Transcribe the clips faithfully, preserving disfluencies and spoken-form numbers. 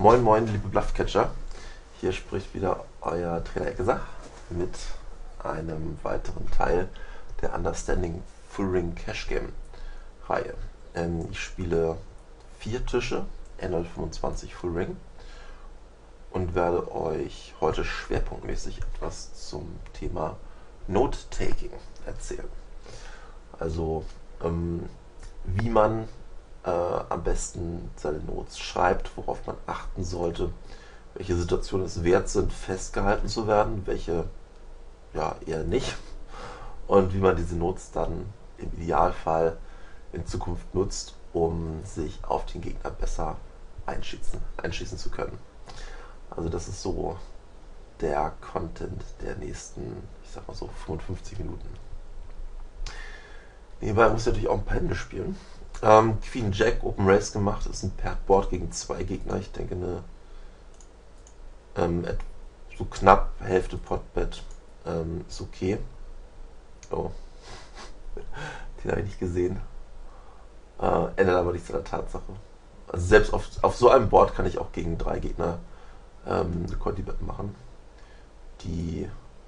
Moin moin, liebe Bluffcatcher. Hier spricht wieder euer Trainer Eckesach mit einem weiteren Teil der Understanding Full Ring Cash Game Reihe. Ähm, ich spiele vier Tische, N null fünfundzwanzig Full Ring, und werde euch heute schwerpunktmäßig etwas zum Thema Note-Taking erzählen. Also ähm, wie man äh, am besten seine Notes schreibt, worauf man achten sollte, welche Situationen es wert sind, festgehalten zu werden, welche ja eher nicht, und wie man diese Notes dann im Idealfall in Zukunft nutzt, um sich auf den Gegner besser einschießen, einschießen zu können. Also das ist so der Content der nächsten, ich sag mal so, fünfundfünfzig Minuten. Nebenbei muss ich natürlich auch ein paar Hände spielen. Ähm, Queen Jack, Open Race gemacht, ist ein Paired-Board gegen zwei Gegner. Ich denke, eine ähm, so knapp Hälfte Potbet ähm, ist okay. Oh, den habe ich nicht gesehen. Äh, ändert aber nichts an der Tatsache. Also selbst auf, auf so einem Board kann ich auch gegen drei Gegner ähm, eine Conti-Bet machen, die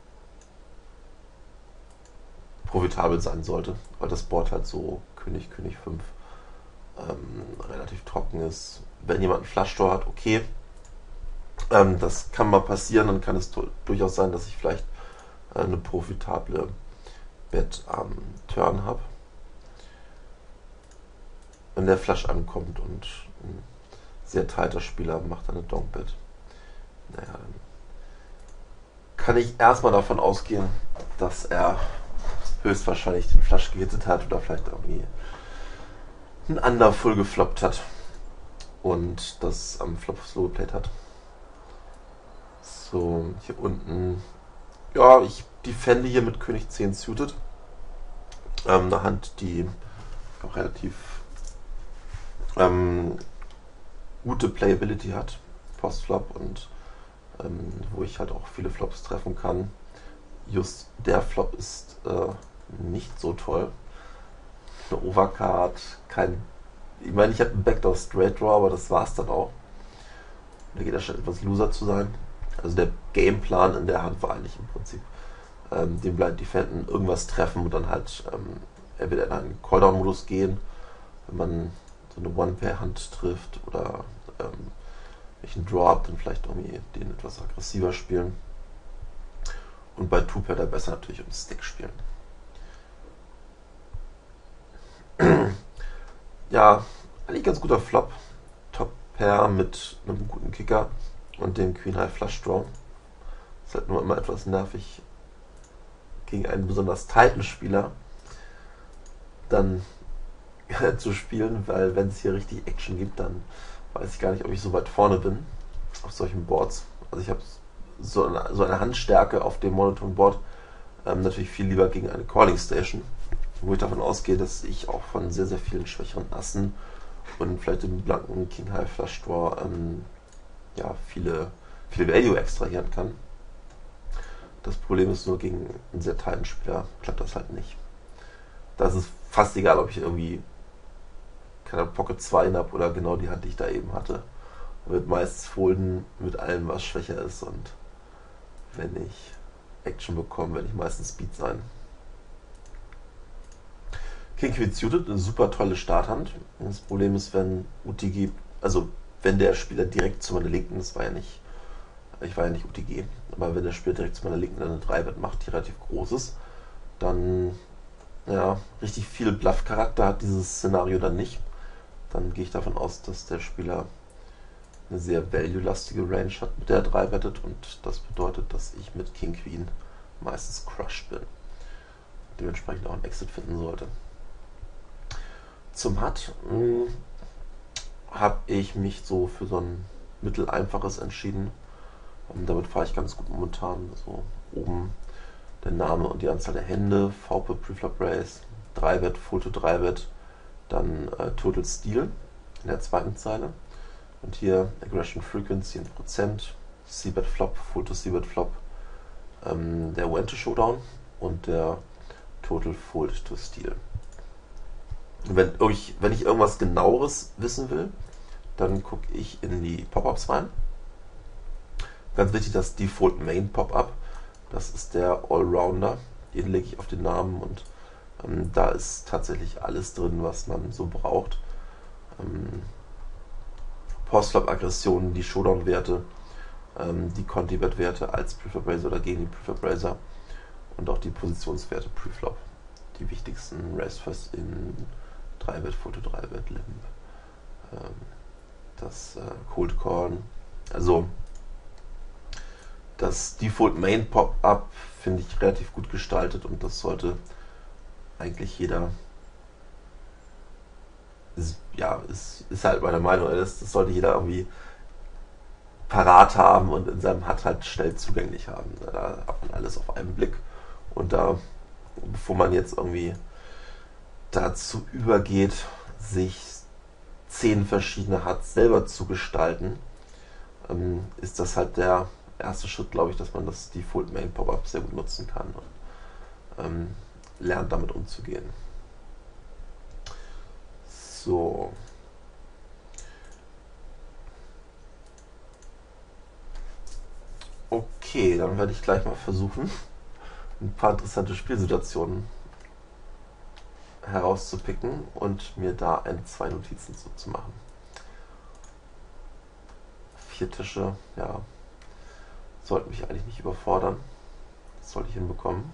profitabel sein sollte, weil das Board halt so König, König fünf ähm, relativ trocken ist. Wenn jemand einen Flush-Draw hat, okay, ähm, das kann mal passieren, dann kann es durchaus sein, dass ich vielleicht äh, eine profitable Bet am Turn habe. Wenn der Flush ankommt und ein sehr tighter Spieler macht eine Donk-Bet, naja, dann kann ich erstmal davon ausgehen, dass er höchstwahrscheinlich den Flush gehittet hat oder vielleicht irgendwie ein Underfull gefloppt hat und das am Flop slow geplayt hat. So, hier unten, ja, ich defende hier mit König zehn suited. Ähm, eine Hand, die auch relativ ähm, gute Playability hat, Postflop, und ähm, wo ich halt auch viele Flops treffen kann. Just der Flop ist äh, nicht so toll. Eine Overcard, kein. Ich meine, ich habe einen Backdoor Straight Draw, aber das war's dann auch. Da geht er schon etwas loser zu sein. Also der Gameplan in der Hand war eigentlich im Prinzip ähm, den Blind Defenden, irgendwas treffen und dann halt ähm, entweder in einen Calldown-Modus gehen, wenn man so eine One-Pair-Hand trifft, oder ähm, wenn ich einen Draw habe, dann vielleicht irgendwie den etwas aggressiver spielen. Und bei Two-Pair da besser natürlich um Stick spielen. Ja, eigentlich ganz guter Flop. Top-Pair mit einem guten Kicker und dem Queen High Flush Draw. Ist halt nur immer etwas nervig gegen einen besonders tighten Spieler dann zu spielen, weil wenn es hier richtig Action gibt, dann weiß ich gar nicht, ob ich so weit vorne bin auf solchen Boards. Also ich habe so eine, so eine Handstärke auf dem Monoton Board ähm, natürlich viel lieber gegen eine Calling Station, wo ich davon ausgehe, dass ich auch von sehr, sehr vielen schwächeren Assen und vielleicht dem blanken King High Flush Draw ähm, ja, viele, viele Value extrahieren kann. Das Problem ist nur, gegen einen sehr teilen Spieler klappt das halt nicht. Da ist es fast egal, ob ich irgendwie keine Pocket zwei habe oder genau die Hand, die ich da eben hatte. Man wird meistens folden mit allem, was schwächer ist, und wenn ich Action bekomme, werde ich meistens Speed sein. King Queen suited, eine super tolle Starthand. Das Problem ist, wenn U T G, also wenn der Spieler direkt zu meiner Linken, das war ja nicht, ich war ja nicht U T G, aber wenn der Spieler direkt zu meiner Linken eine drei Bet macht, die relativ groß ist, dann, ja, richtig viel Bluff-Charakter hat dieses Szenario dann nicht. Dann gehe ich davon aus, dass der Spieler eine sehr value-lastige Range hat, mit der er drei bettet, und das bedeutet, dass ich mit King Queen meistens crushed bin. Dementsprechend auch einen Exit finden sollte. Zum Hut habe ich mich so für so ein mitteleinfaches entschieden. Und damit fahre ich ganz gut momentan. Also oben der Name und die Anzahl der Hände, V P Preflop Raise, drei Bet, Full to drei Bet, dann äh, Total Steal in der zweiten Zeile. Und hier Aggression Frequency in Prozent, C-Bet Flop, Full to C-Bet Flop, ähm, der Went to Showdown und der Total Fold to Steal. Wenn ich, wenn ich irgendwas genaueres wissen will, Dann gucke ich in die Pop-Ups rein. Ganz wichtig, das Default Main Pop-Up. Das ist der Allrounder. Den lege ich auf den Namen und ähm, da ist tatsächlich alles drin, was man so braucht. Ähm, Post-Flop-Aggressionen, die Showdown-Werte, ähm, die Conti-Bet-Werte als Preflop Raiser oder gegen die Preflop Raiser und auch die Positionswerte Preflop. Die wichtigsten Raise First in drei Bet, Foto drei Bet, Limp, ähm, das äh, Cold Call. Also das Default Main Pop-Up finde ich relativ gut gestaltet und das sollte eigentlich jeder, ist, ja, ist, ist halt meine Meinung, das, das sollte jeder irgendwie parat haben und in seinem H U D halt schnell zugänglich haben. Da hat man alles auf einen Blick und da, bevor man jetzt irgendwie dazu übergeht, sich zehn verschiedene H U Ds selber zu gestalten, ähm, ist das halt der erste Schritt, glaube ich, dass man das Default Main Pop-Up sehr gut nutzen kann und ähm, lernt damit umzugehen. So. Okay, dann werde ich gleich mal versuchen, ein paar interessante Spielsituationen herauszupicken und mir da ein, zwei Notizen zu, zu machen. Vier Tische, ja, sollten mich eigentlich nicht überfordern. Das sollte ich hinbekommen.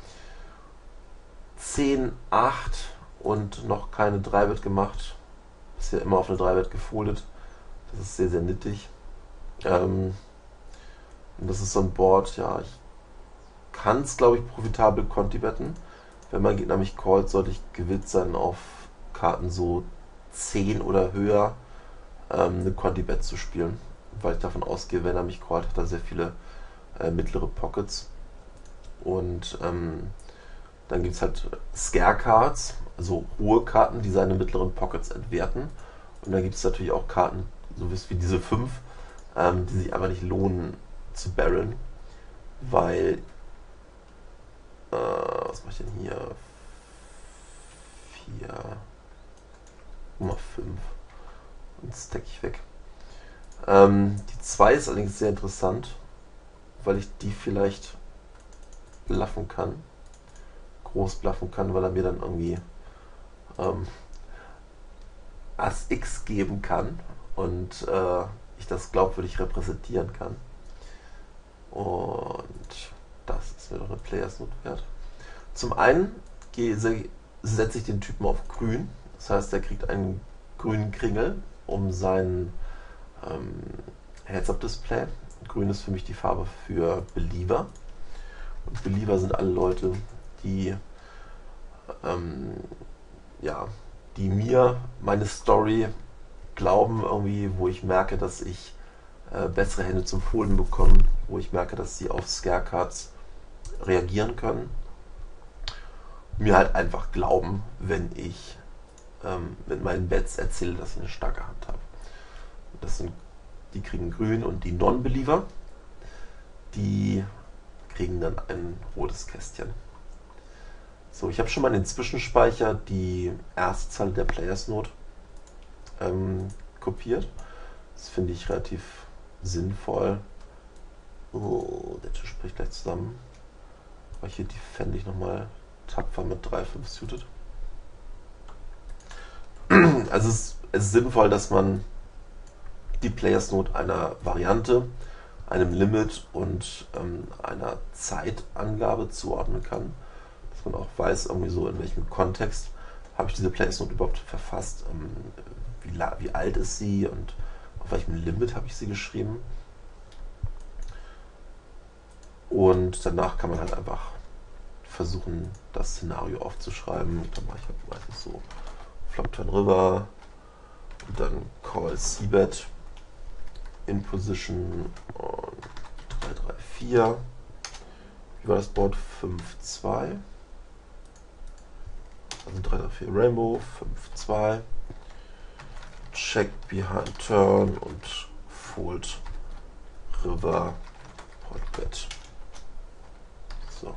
zehn, acht und noch keine drei Bet gemacht. Bisher immer auf eine drei Bet gefoldet. Das ist sehr, sehr nittig. Ähm, und das ist so ein Board, ja, ich kann es, glaube ich, profitabel Conti betten. Wenn mein Gegner mich callt, sollte ich gewillt sein, auf Karten so zehn oder höher ähm, eine Conti-Bet zu spielen. Weil ich davon ausgehe, wenn er mich callt, hat er sehr viele äh, mittlere Pockets. Und ähm, dann gibt es halt Scare-Cards, also hohe Karten, die seine mittleren Pockets entwerten. Und dann gibt es natürlich auch Karten, so wie diese fünf, ähm, die sich einfach nicht lohnen zu barreln. Weil, äh, was mache ich denn hier? vier, Nummer fünf. Und stack ich weg. Ähm, die zwei ist allerdings sehr interessant, weil ich die vielleicht bluffen kann. Groß bluffen kann, weil er mir dann irgendwie ähm, Ass X geben kann und äh, ich das glaubwürdig repräsentieren kann. Und das ist mir doch eine Players Note wert. Zum einen setze ich den Typen auf grün. Das heißt, er kriegt einen grünen Kringel um sein ähm, Heads-Up-Display. Grün ist für mich die Farbe für Believer. Und Believer sind alle Leute, die ähm, ja, die mir meine Story glauben irgendwie, wo ich merke, dass ich äh, bessere Hände zum Folden bekomme, wo ich merke, dass sie auf Scare-Cards reagieren können. Mir halt einfach glauben, wenn ich ähm, mit meinen Bets erzähle, dass ich eine starke Hand habe. Das sind, die kriegen grün und die Non-Believer, die kriegen dann ein rotes Kästchen. So, ich habe schon mal in den Zwischenspeicher die erste Zahl der Players Note ähm, kopiert. Das finde ich relativ sinnvoll. Oh, der Tisch bricht gleich zusammen. Aber hier defende ich nochmal tapfer mit drei fünf suited. Also es ist, es ist sinnvoll, dass man die Players Note einer Variante, einem Limit und ähm, einer Zeitangabe zuordnen kann. Dass man auch weiß, irgendwie so in welchem Kontext habe ich diese Players Note überhaupt verfasst, ähm, wie, wie alt ist sie und auf welchem Limit habe ich sie geschrieben. Und danach kann man halt einfach versuchen, das Szenario aufzuschreiben. Und dann mache ich halt meistens so Flop Turn River und dann Call C-Bet in Position und drei drei vier. Wie war das Board? fünf zwei. Also drei drei vier Rainbow, fünf zwei. Check behind turn und Fold River Potbet. So.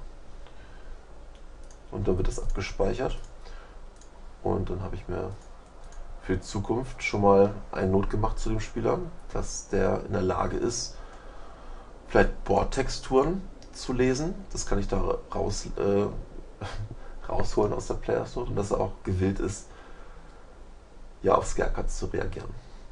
Und dann wird das abgespeichert. Und dann habe ich mir für die Zukunft schon mal eine Not gemacht zu dem Spieler, dass der in der Lage ist, vielleicht Bordtexturen zu lesen. Das kann ich da raus, äh, rausholen aus der Players Note und dass er auch gewillt ist, ja, auf Scarecards zu reagieren.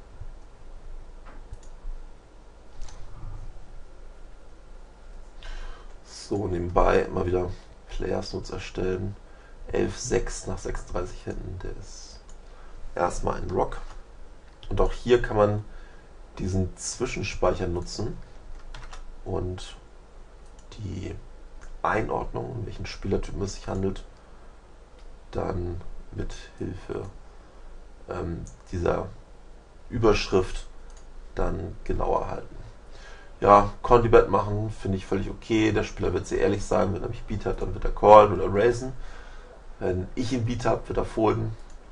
So, nebenbei immer wieder Players Notes erstellen. elf sechs nach sechsunddreißig Händen, der ist erstmal ein Rock. Und auch hier kann man diesen Zwischenspeicher nutzen und die Einordnung, um welchen Spielertypen es sich handelt, dann mit Hilfe ähm, dieser Überschrift dann genauer halten. Ja, Conti-Bet machen finde ich völlig okay. Der Spieler wird sehr ehrlich sagen, wenn er mich Beat hat, dann wird er callen oder raisen. Wenn ich ihn Beat habe, wird er folden.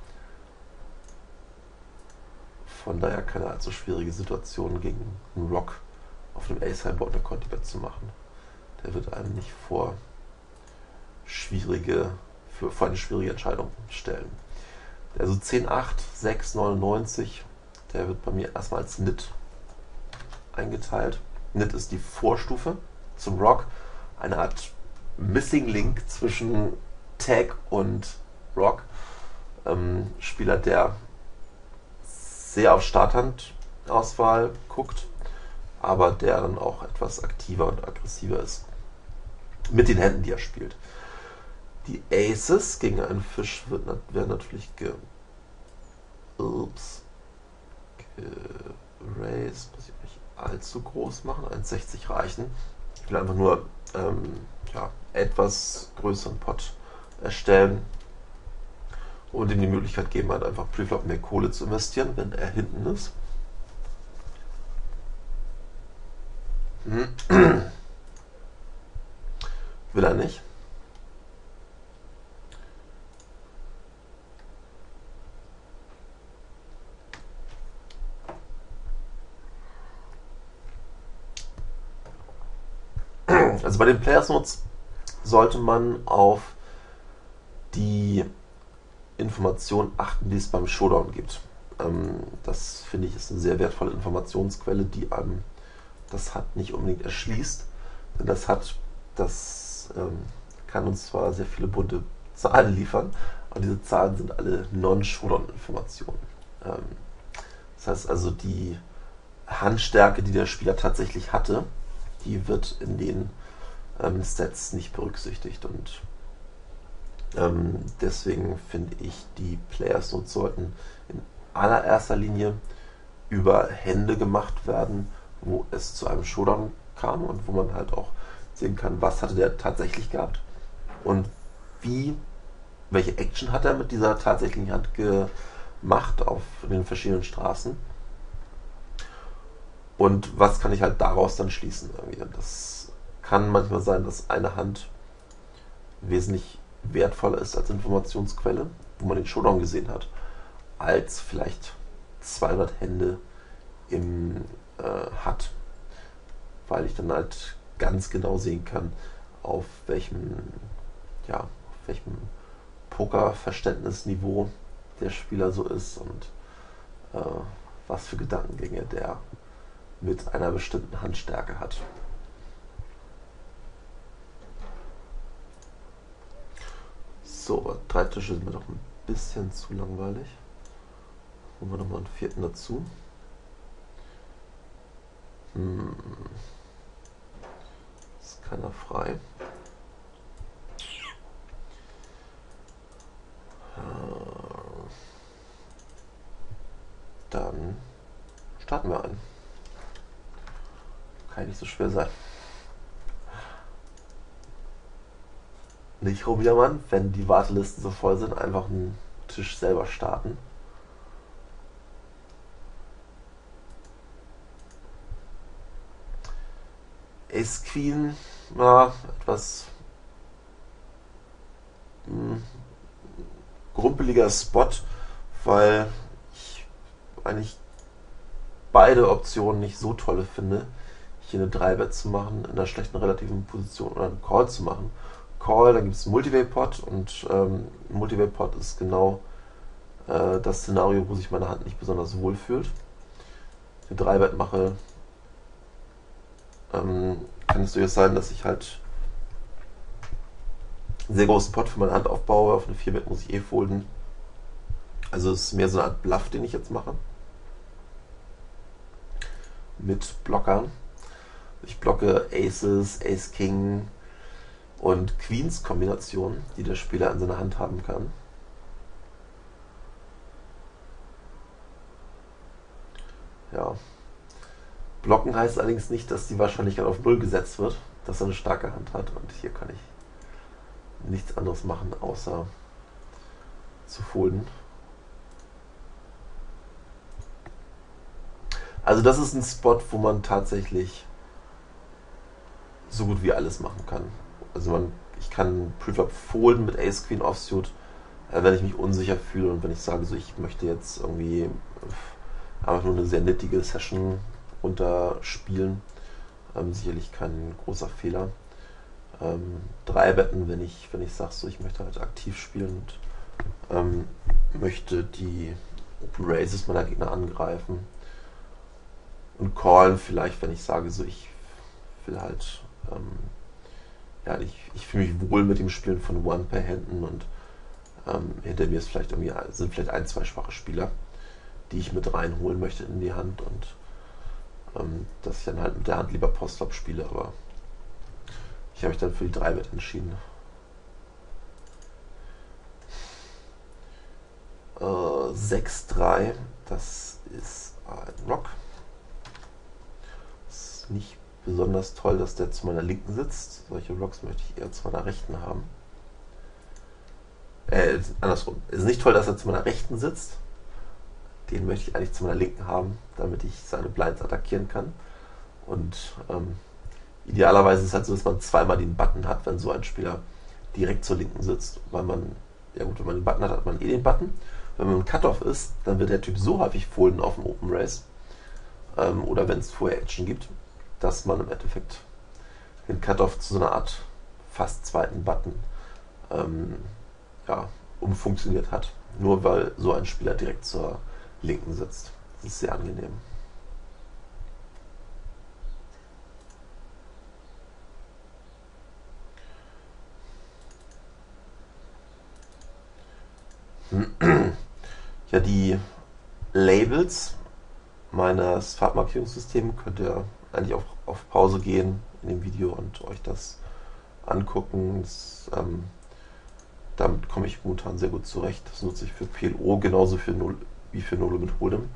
Von daher keine allzu schwierige Situation gegen einen Rock auf einem Ace-High-Board eine Conti-Bet zu machen. Der wird einem nicht vor schwierige, für, vor eine schwierige Entscheidung stellen. Also zehn acht, sechs neunundneunzig, der wird bei mir erstmal als Nit eingeteilt. Nit ist die Vorstufe zum Rock, eine Art Missing Link zwischen Tag und Rock. Ähm, Spieler, der sehr auf Starthandauswahl guckt, aber der dann auch etwas aktiver und aggressiver ist mit den Händen, die er spielt. Die Aces gegen einen Fisch wird, werden natürlich ge Ups. Raise, muss ich nicht allzu groß machen, eins sechzig reichen. Ich will einfach nur ähm, ja, etwas größeren Pot erstellen und ihm die Möglichkeit geben, halt einfach Preflop mehr Kohle zu investieren, wenn er hinten ist. Will er nicht. Also bei den Players Notes sollte man auf die Informationen achten, die es beim Showdown gibt. Ähm, das finde ich ist eine sehr wertvolle Informationsquelle, die einem das H U D nicht unbedingt erschließt. Denn das H U D, das ähm, kann uns zwar sehr viele bunte Zahlen liefern, aber diese Zahlen sind alle Non-Showdown-Informationen. Ähm, das heißt also, die Handstärke, die der Spieler tatsächlich hatte, die wird in den ähm, Stats nicht berücksichtigt und ähm, deswegen finde ich, die Players Notes sollten in allererster Linie über Hände gemacht werden, wo es zu einem Showdown kam und wo man halt auch sehen kann, was hatte der tatsächlich gehabt und wie, welche Action hat er mit dieser tatsächlichen Hand gemacht auf den verschiedenen Straßen und was kann ich halt daraus dann schließen. Irgendwie. Das kann manchmal sein, dass eine Hand wesentlich wertvoller ist als Informationsquelle, wo man den Showdown gesehen hat, als vielleicht zweihundert Hände im äh, H U D, weil ich dann halt ganz genau sehen kann, auf welchem, ja, auf welchem Pokerverständnisniveau der Spieler so ist und äh, was für Gedankengänge der mit einer bestimmten Handstärke hat. So, drei Tische sind mir doch ein bisschen zu langweilig. Holen wir nochmal einen vierten dazu. Hm. Ist keiner frei. Dann starten wir ein. Kann nicht so schwer sein. Nicht rumjammern, wenn die Wartelisten so voll sind, einfach einen Tisch selber starten. Ace Queen war etwas mh, grumpeliger Spot, weil ich eigentlich beide Optionen nicht so tolle finde. Hier eine drei Bet zu machen, in einer schlechten relativen Position oder einen Call zu machen. Call, dann gibt es einen Multivay-Pot und ähm, Multivay-Pot ist genau äh, das Szenario, wo sich meine Hand nicht besonders wohl fühlt. Eine drei Bet mache, ähm, kann es durchaus sein, dass ich halt einen sehr großen Pot für meine Hand aufbaue. Auf eine vier Bet muss ich eh folden. Also es ist mehr so eine Art Bluff, den ich jetzt mache. Mit Blockern. Ich blocke Aces, Ace King und Queens Kombinationen, die der Spieler in seiner Hand haben kann. Ja. Blocken heißt allerdings nicht, dass die Wahrscheinlichkeit auf null gesetzt wird, dass er eine starke Hand hat. Und hier kann ich nichts anderes machen, außer zu folden. Also das ist ein Spot, wo man tatsächlich so gut wie alles machen kann. Also man, ich kann Preflop folden mit Ace Queen Offsuit, äh, wenn ich mich unsicher fühle und wenn ich sage, so ich möchte jetzt irgendwie einfach nur eine sehr nittige Session runterspielen. Ähm, sicherlich kein großer Fehler. Ähm, drei Betten, wenn ich, wenn ich sage, so ich möchte halt aktiv spielen und ähm, möchte die Open Raises meiner Gegner angreifen. Und callen vielleicht, wenn ich sage, so ich will halt, ähm, ja, ich, ich fühle mich wohl mit dem Spielen von One per Händen und ähm, hinter mir ist vielleicht irgendwie, sind vielleicht ein, zwei schwache Spieler, die ich mit reinholen möchte in die Hand und ähm, dass ich dann halt mit der Hand lieber Postflop spiele, aber ich habe mich dann für die drei Bet entschieden. Äh, sechs drei, das ist ein Rock. Nicht besonders toll, dass der zu meiner Linken sitzt. Solche Rocks möchte ich eher zu meiner Rechten haben. Äh, andersrum. Es ist nicht toll, dass er zu meiner Rechten sitzt. Den möchte ich eigentlich zu meiner Linken haben, damit ich seine Blinds attackieren kann. Und ähm, idealerweise ist es halt so, dass man zweimal den Button hat, wenn so ein Spieler direkt zur Linken sitzt. Weil man, ja gut, wenn man den Button hat, hat man eh den Button. Wenn man im Cutoff ist, dann wird der Typ so häufig folden auf dem Open Race. Ähm, oder wenn es vorher Action gibt, dass man im Endeffekt den Cutoff zu so einer Art fast zweiten Button ähm, ja, umfunktioniert hat. Nur weil so ein Spieler direkt zur Linken sitzt. Das ist sehr angenehm. Ja, die Labels meines Farbmarkierungssystems könnt ihr eigentlich auch auf Pause gehen in dem Video und euch das angucken. Das, ähm, damit komme ich momentan sehr gut zurecht. Das nutze ich für P L O genauso für Null, wie für No Limit Hold'em.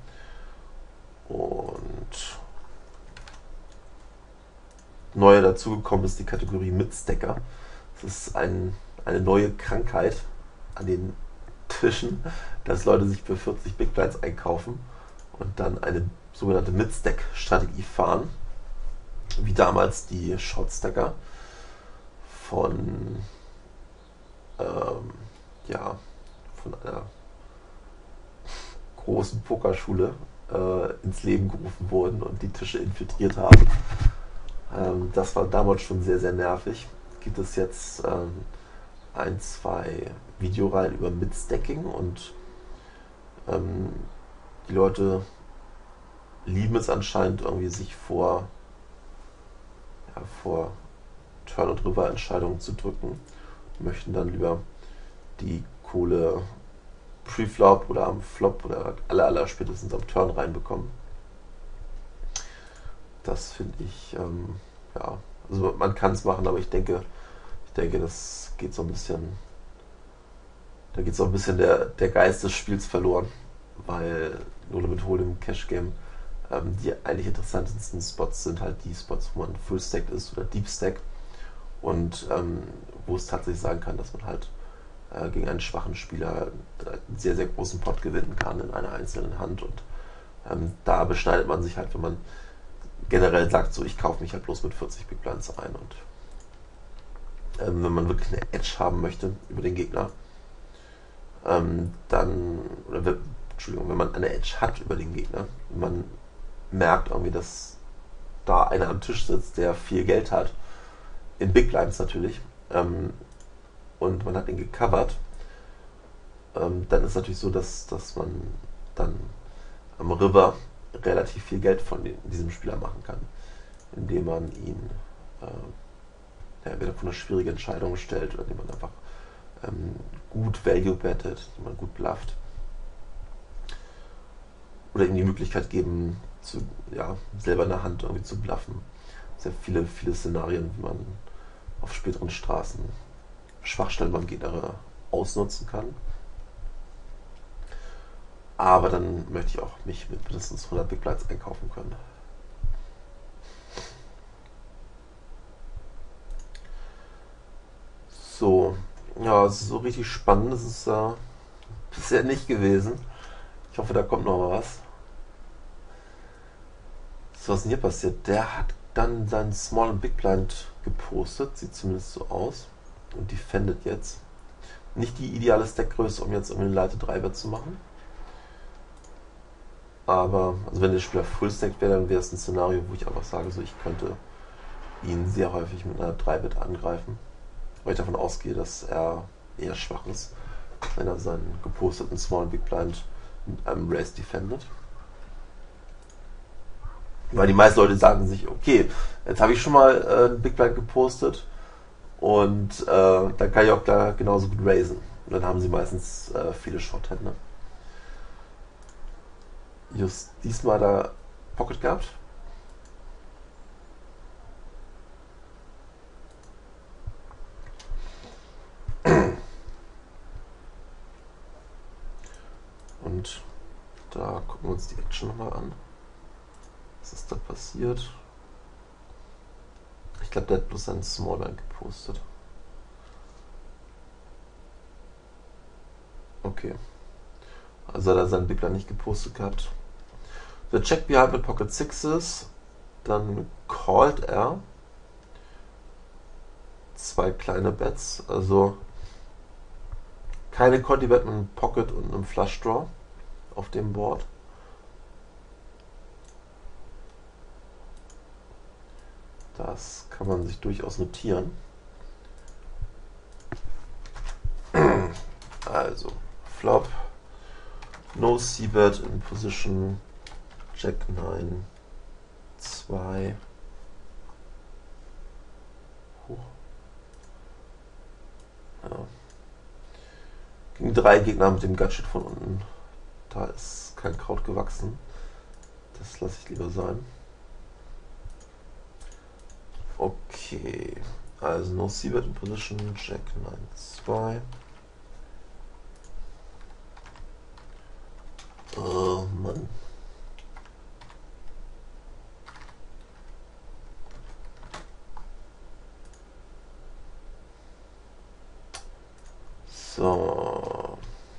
Und neu dazugekommen ist die Kategorie Mitstacker. Das ist ein, eine neue Krankheit an den Tischen, dass Leute sich für vierzig Big Blinds einkaufen und dann eine sogenannte Mid-Stack-Strategie fahren, wie damals die Short-Stacker von ähm, ja, von einer großen Pokerschule äh, ins Leben gerufen wurden und die Tische infiltriert haben. Ähm, das war damals schon sehr, sehr nervig. Gibt es jetzt ähm, ein, zwei Videoreihen über Mid-Stacking und ähm, die Leute lieben es anscheinend irgendwie, sich vor, ja, vor Turn- und River-Entscheidungen zu drücken. Möchten dann lieber die Kohle Pre-Flop oder am Flop oder aller, aller spätestens am Turn reinbekommen. Das finde ich, ähm, ja, also man kann es machen, aber ich denke, ich denke, das geht so ein bisschen, da geht so ein bisschen der, der Geist des Spiels verloren, weil No Limit Hold'em Cash Game ähm, die eigentlich interessantesten Spots sind halt die Spots, wo man Full Stacked ist oder Deep Stack und ähm, wo es tatsächlich sagen kann, dass man halt äh, gegen einen schwachen Spieler einen sehr, sehr großen Pot gewinnen kann in einer einzelnen Hand und ähm, da beschneidet man sich halt, wenn man generell sagt, so ich kaufe mich halt bloß mit vierzig Big Blinds ein und ähm, wenn man wirklich eine Edge haben möchte über den Gegner, ähm, dann, oder Entschuldigung, wenn man eine Edge hat über den Gegner, wenn man merkt irgendwie, dass da einer am Tisch sitzt, der viel Geld hat, in Big Blinds natürlich, ähm, und man hat ihn gecovert, ähm, dann ist es natürlich so, dass, dass man dann am River relativ viel Geld von den, diesem Spieler machen kann, indem man ihn äh, ja, entweder von einer schwierigen Entscheidung stellt oder indem man einfach ähm, gut Value bettet, indem man gut blufft. Oder ihm die Möglichkeit geben, zu, ja, selber in der Hand irgendwie zu bluffen. Sehr viele, viele Szenarien, wie man auf späteren Straßen Schwachstellen beim Gegner ausnutzen kann. Aber dann möchte ich auch mich mit mindestens hundert Big Blinds einkaufen können. So, ja, so richtig spannend ist es äh, bisher nicht gewesen. Ich hoffe, da kommt noch mal was. So, was ist denn hier passiert? Der hat dann seinen Small und Big Blind gepostet, sieht zumindest so aus. Und defendet jetzt. Nicht die ideale Stackgröße, um jetzt irgendwie eine Leite drei Bet zu machen. Aber, also wenn der Spieler Full-Stacked wäre, dann wäre es ein Szenario, wo ich einfach sage, so ich könnte ihn sehr häufig mit einer drei Bet angreifen. Weil ich davon ausgehe, dass er eher schwach ist, wenn er seinen geposteten Small und Big Blind mit einem Race defendet. Weil die meisten Leute sagen sich, okay, jetzt habe ich schon mal äh, einen Big Blind gepostet und äh, dann kann ich auch da genauso gut raisen. Und dann haben sie meistens äh, viele Shorthänder. Just diesmal da Pocket gehabt. Und da gucken wir uns die Action nochmal an. Was ist da passiert? Ich glaube, der hat bloß seinen Smallbank gepostet. Okay. Also hat er seinen Big Blind nicht gepostet gehabt. Der Check behind mit Pocket Sixes. Dann callt er zwei kleine Bets. Also keine Conti-Bet mit einem Pocket und einem Flush Draw auf dem Board. Das kann man sich durchaus notieren. Also, Flop, No C-Bet in Position, Jack neun, zwei, hoch. Ja. Gegen drei Gegner mit dem Gadget von unten. Da ist kein Kraut gewachsen. Das lasse ich lieber sein. Okay, also No C-Bet in Position, Jack neun, zwei. Oh Mann. So.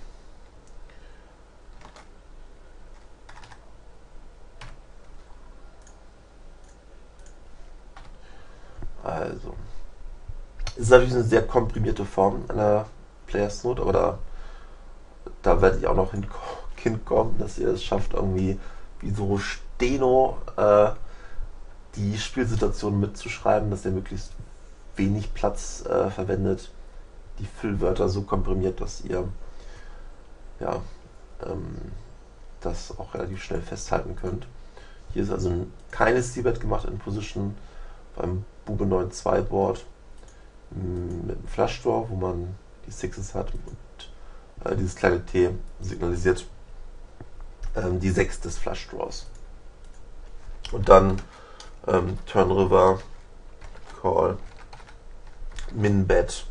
Also. Ist natürlich eine sehr komprimierte Form einer Players Note, aber da, da werde ich auch noch hinkommen, dass ihr es schafft, irgendwie wie so Steno äh, die Spielsituation mitzuschreiben, dass ihr möglichst wenig Platz äh, verwendet, die Füllwörter so komprimiert, dass ihr ja, ähm, das auch relativ schnell festhalten könnt. Hier ist also keine C-Bet gemacht in Position beim Bube neun zwei Board mit einem Flush Draw, wo man die Sixes hat und äh, dieses kleine T signalisiert ähm, die sechs des Flush Draws. Und dann ähm, Turn River, Call, Min Bet,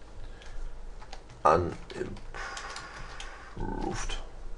Unimproved.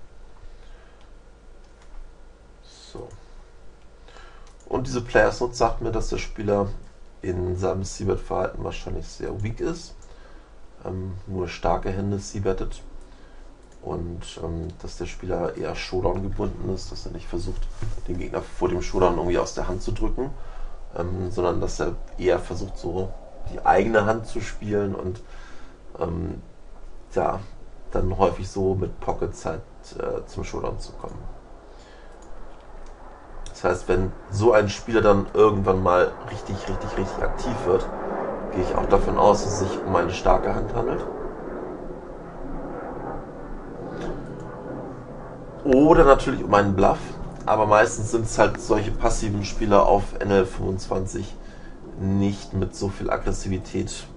So. Und diese Players Note sagt mir, dass der Spieler in seinem C-Bet-Verhalten wahrscheinlich sehr weak ist, ähm, nur starke Hände C-bettet und ähm, dass der Spieler eher Showdown gebunden ist, dass er nicht versucht, den Gegner vor dem Showdown irgendwie aus der Hand zu drücken, ähm, sondern dass er eher versucht, so die eigene Hand zu spielen und ähm, ja, dann häufig so mit Pockets halt äh, zum Showdown zu kommen. Das heißt, wenn so ein Spieler dann irgendwann mal richtig, richtig, richtig aktiv wird, gehe ich auch davon aus, dass es sich um eine starke Hand handelt. Oder natürlich um einen Bluff, aber meistens sind es halt solche passiven Spieler auf N L fünfundzwanzig nicht mit so viel Aggressivität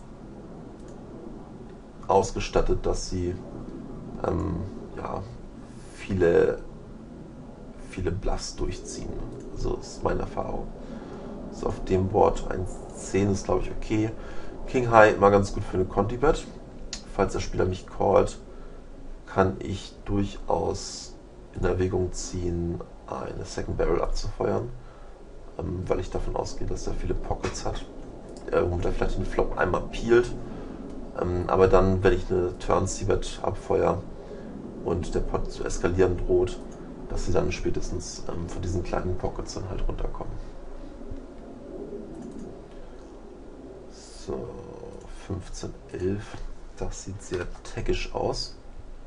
ausgestattet, dass sie ähm, ja, viele, viele Bluffs durchziehen. Also ist meine Erfahrung. So, auf dem Board eins zehn ist, glaube ich, okay. King High immer ganz gut für eine Conti-Bet. Falls der Spieler mich callt, kann ich durchaus in Erwägung ziehen, eine Second Barrel abzufeuern, ähm, weil ich davon ausgehe, dass er viele Pockets hat, äh, womit er vielleicht den Flop einmal peelt. Ähm, aber dann, wenn ich eine Turn-C-Bet abfeuere und der Pot zu eskalieren droht, dass sie dann spätestens ähm, von diesen kleinen Pockets dann halt runterkommen. So, fünfzehn elf, das sieht sehr taggisch aus.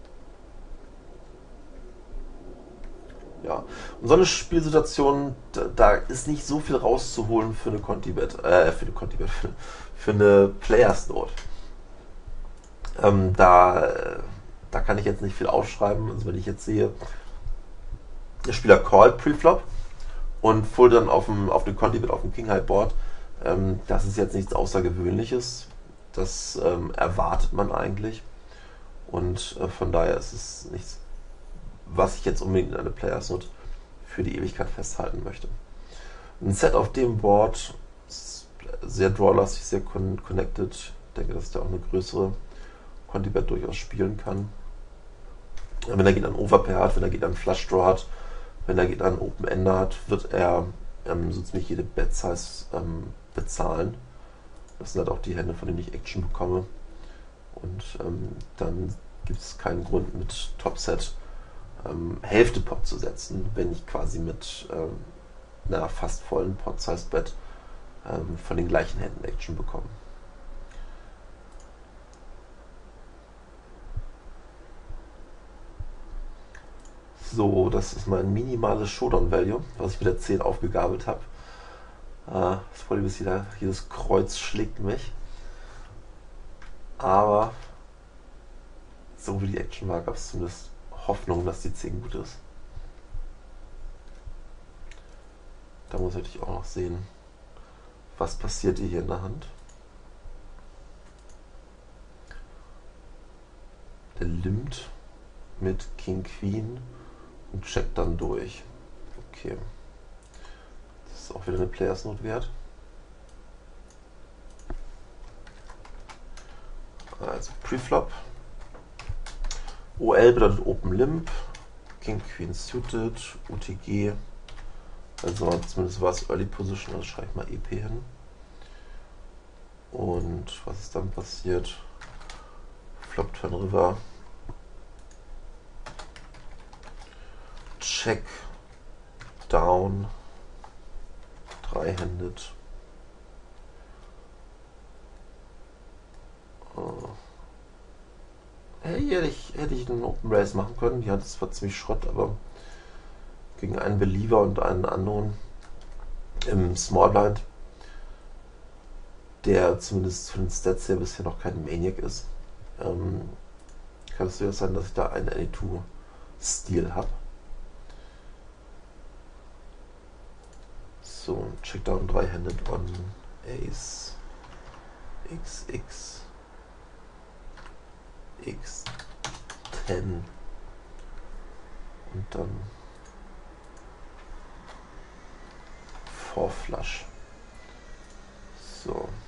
Ja, und so eine Spielsituation, da, da ist nicht so viel rauszuholen für eine Conti-Bet, äh, für eine Conti-Bet, für, für eine Players Note. Ähm, da, da kann ich jetzt nicht viel aufschreiben. Also wenn ich jetzt sehe, der Spieler callt Preflop und full dann auf dem, auf dem Conti-Bet auf dem King High Board, ähm, das ist jetzt nichts Außergewöhnliches. Das ähm, erwartet man eigentlich. Und äh, von daher ist es nichts, was ich jetzt unbedingt in eine Players Note für die Ewigkeit festhalten möchte. Ein Set auf dem Board ist sehr drawlastig, sehr con connected. Ich denke, dass der auch eine größere Conti-Bet durchaus spielen kann. Wenn er geht an Overpair hat, wenn er geht an Flush Draw hat, wenn er geht an Open Ender hat, wird er ähm, so ziemlich jede Bet Size ähm, bezahlen. Das sind halt auch die Hände, von denen ich Action bekomme. Und ähm, dann gibt es keinen Grund mit Topset ähm, Hälfte Pot zu setzen, wenn ich quasi mit ähm, einer fast vollen Pot-Size-Bet ähm, von den gleichen Händen Action bekomme. So, das ist mein minimales Showdown-Value, was ich mit der zehn aufgegabelt habe. Äh, das Problem ist, jeder, jedes Kreuz schlägt mich. Aber so wie die Action war, gab es zumindest Hoffnung, dass die zehn gut ist. Da muss ich natürlich auch noch sehen, was passiert hier in der Hand. Der limmt mit King Queen und checkt dann durch. Okay. Das ist auch wieder eine Players Note wert. Also Preflop. O L bedeutet Open Limp. King Queen Suited. U T G. Also zumindest war es Early Position, also schreibe ich mal E P hin. Und was ist dann passiert? Flop Turn River. Check. Down. Drei-handed. Oh. Hey, hätte ich, hätte ich einen Open Race machen können. Die Hand ist zwar ziemlich Schrott, aber gegen einen Believer und einen anderen im Small Blind, der zumindest von den Stats her bisher noch kein Maniac ist, ähm, kann es durchaus sein, dass ich da einen Any zwei Stil habe. So, Checkdown drei-handed on Ace X X X zehn und dann vor Flush. So.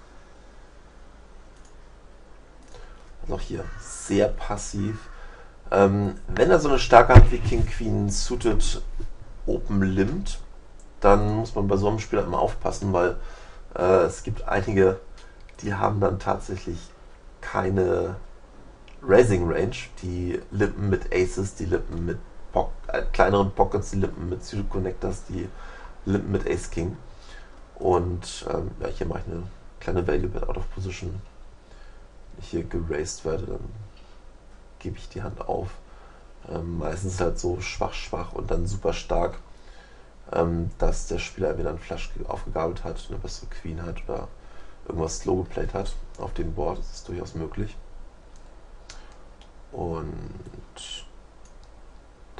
Also auch hier sehr passiv. Ähm, wenn er so eine starke Hand wie King Queen Suited Open limmt, dann muss man bei so einem Spieler immer aufpassen, weil äh, es gibt einige, die haben dann tatsächlich keine Raising Range, die limpen mit Aces, die limpen mit po äh, kleineren Pockets, die limpen mit Suited Connectors, die limpen mit Ace King. Und ähm, ja, hier mache ich eine kleine Value Bet out of Position. Wenn ich hier geraced werde, dann gebe ich die Hand auf. Ähm, meistens halt so schwach, schwach und dann super stark, ähm, dass der Spieler entweder einen Flush aufgegabelt hat, eine bessere Queen hat oder irgendwas slow geplayt hat auf dem Board. Das ist durchaus möglich. Und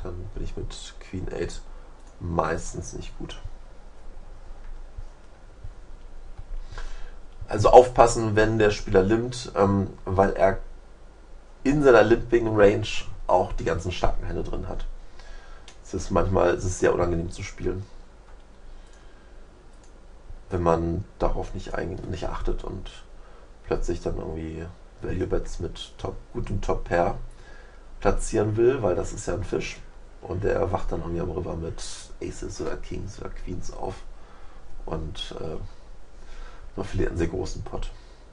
ich mit Queen acht meistens nicht gut. Also aufpassen, wenn der Spieler limpt, ähm, weil er in seiner Limping Range auch die ganzen starken Hände drin hat. Es ist manchmal es ist sehr unangenehm zu spielen, wenn man darauf nicht, ein, nicht achtet und plötzlich dann irgendwie Value Bets mit top, gutem Top Pair platzieren will, weil das ist ja ein Fisch und der wacht dann irgendwie am River mit Aces oder Kings oder Queens auf und äh, man verliert einen sehr großen Pot.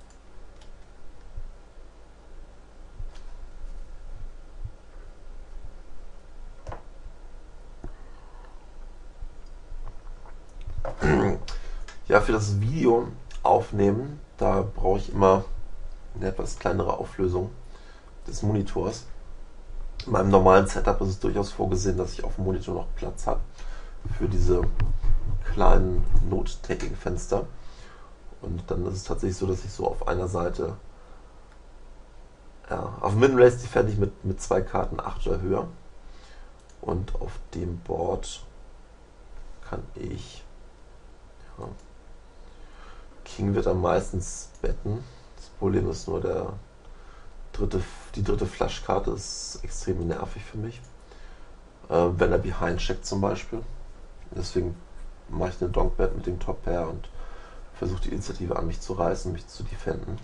Ja, für das Video aufnehmen, da brauche ich immer eine etwas kleinere Auflösung des Monitors. In meinem normalen Setup ist es durchaus vorgesehen, dass ich auf dem Monitor noch Platz habe für diese kleinen Note-Taking-Fenster. Und dann ist es tatsächlich so, dass ich so auf einer Seite, ja, auf dem Min-Race defende ich mit, mit zwei Karten acht oder höher. Und auf dem Board kann ich, ja, King wird am meisten betten. Das Problem ist nur, der dritte, die dritte Flush-Karte ist extrem nervig für mich. Äh, wenn er Behind checkt zum Beispiel. Deswegen mache ich eine Donk-Bet mit dem Top-Pair und versuche die Initiative an mich zu reißen, mich zu defenden.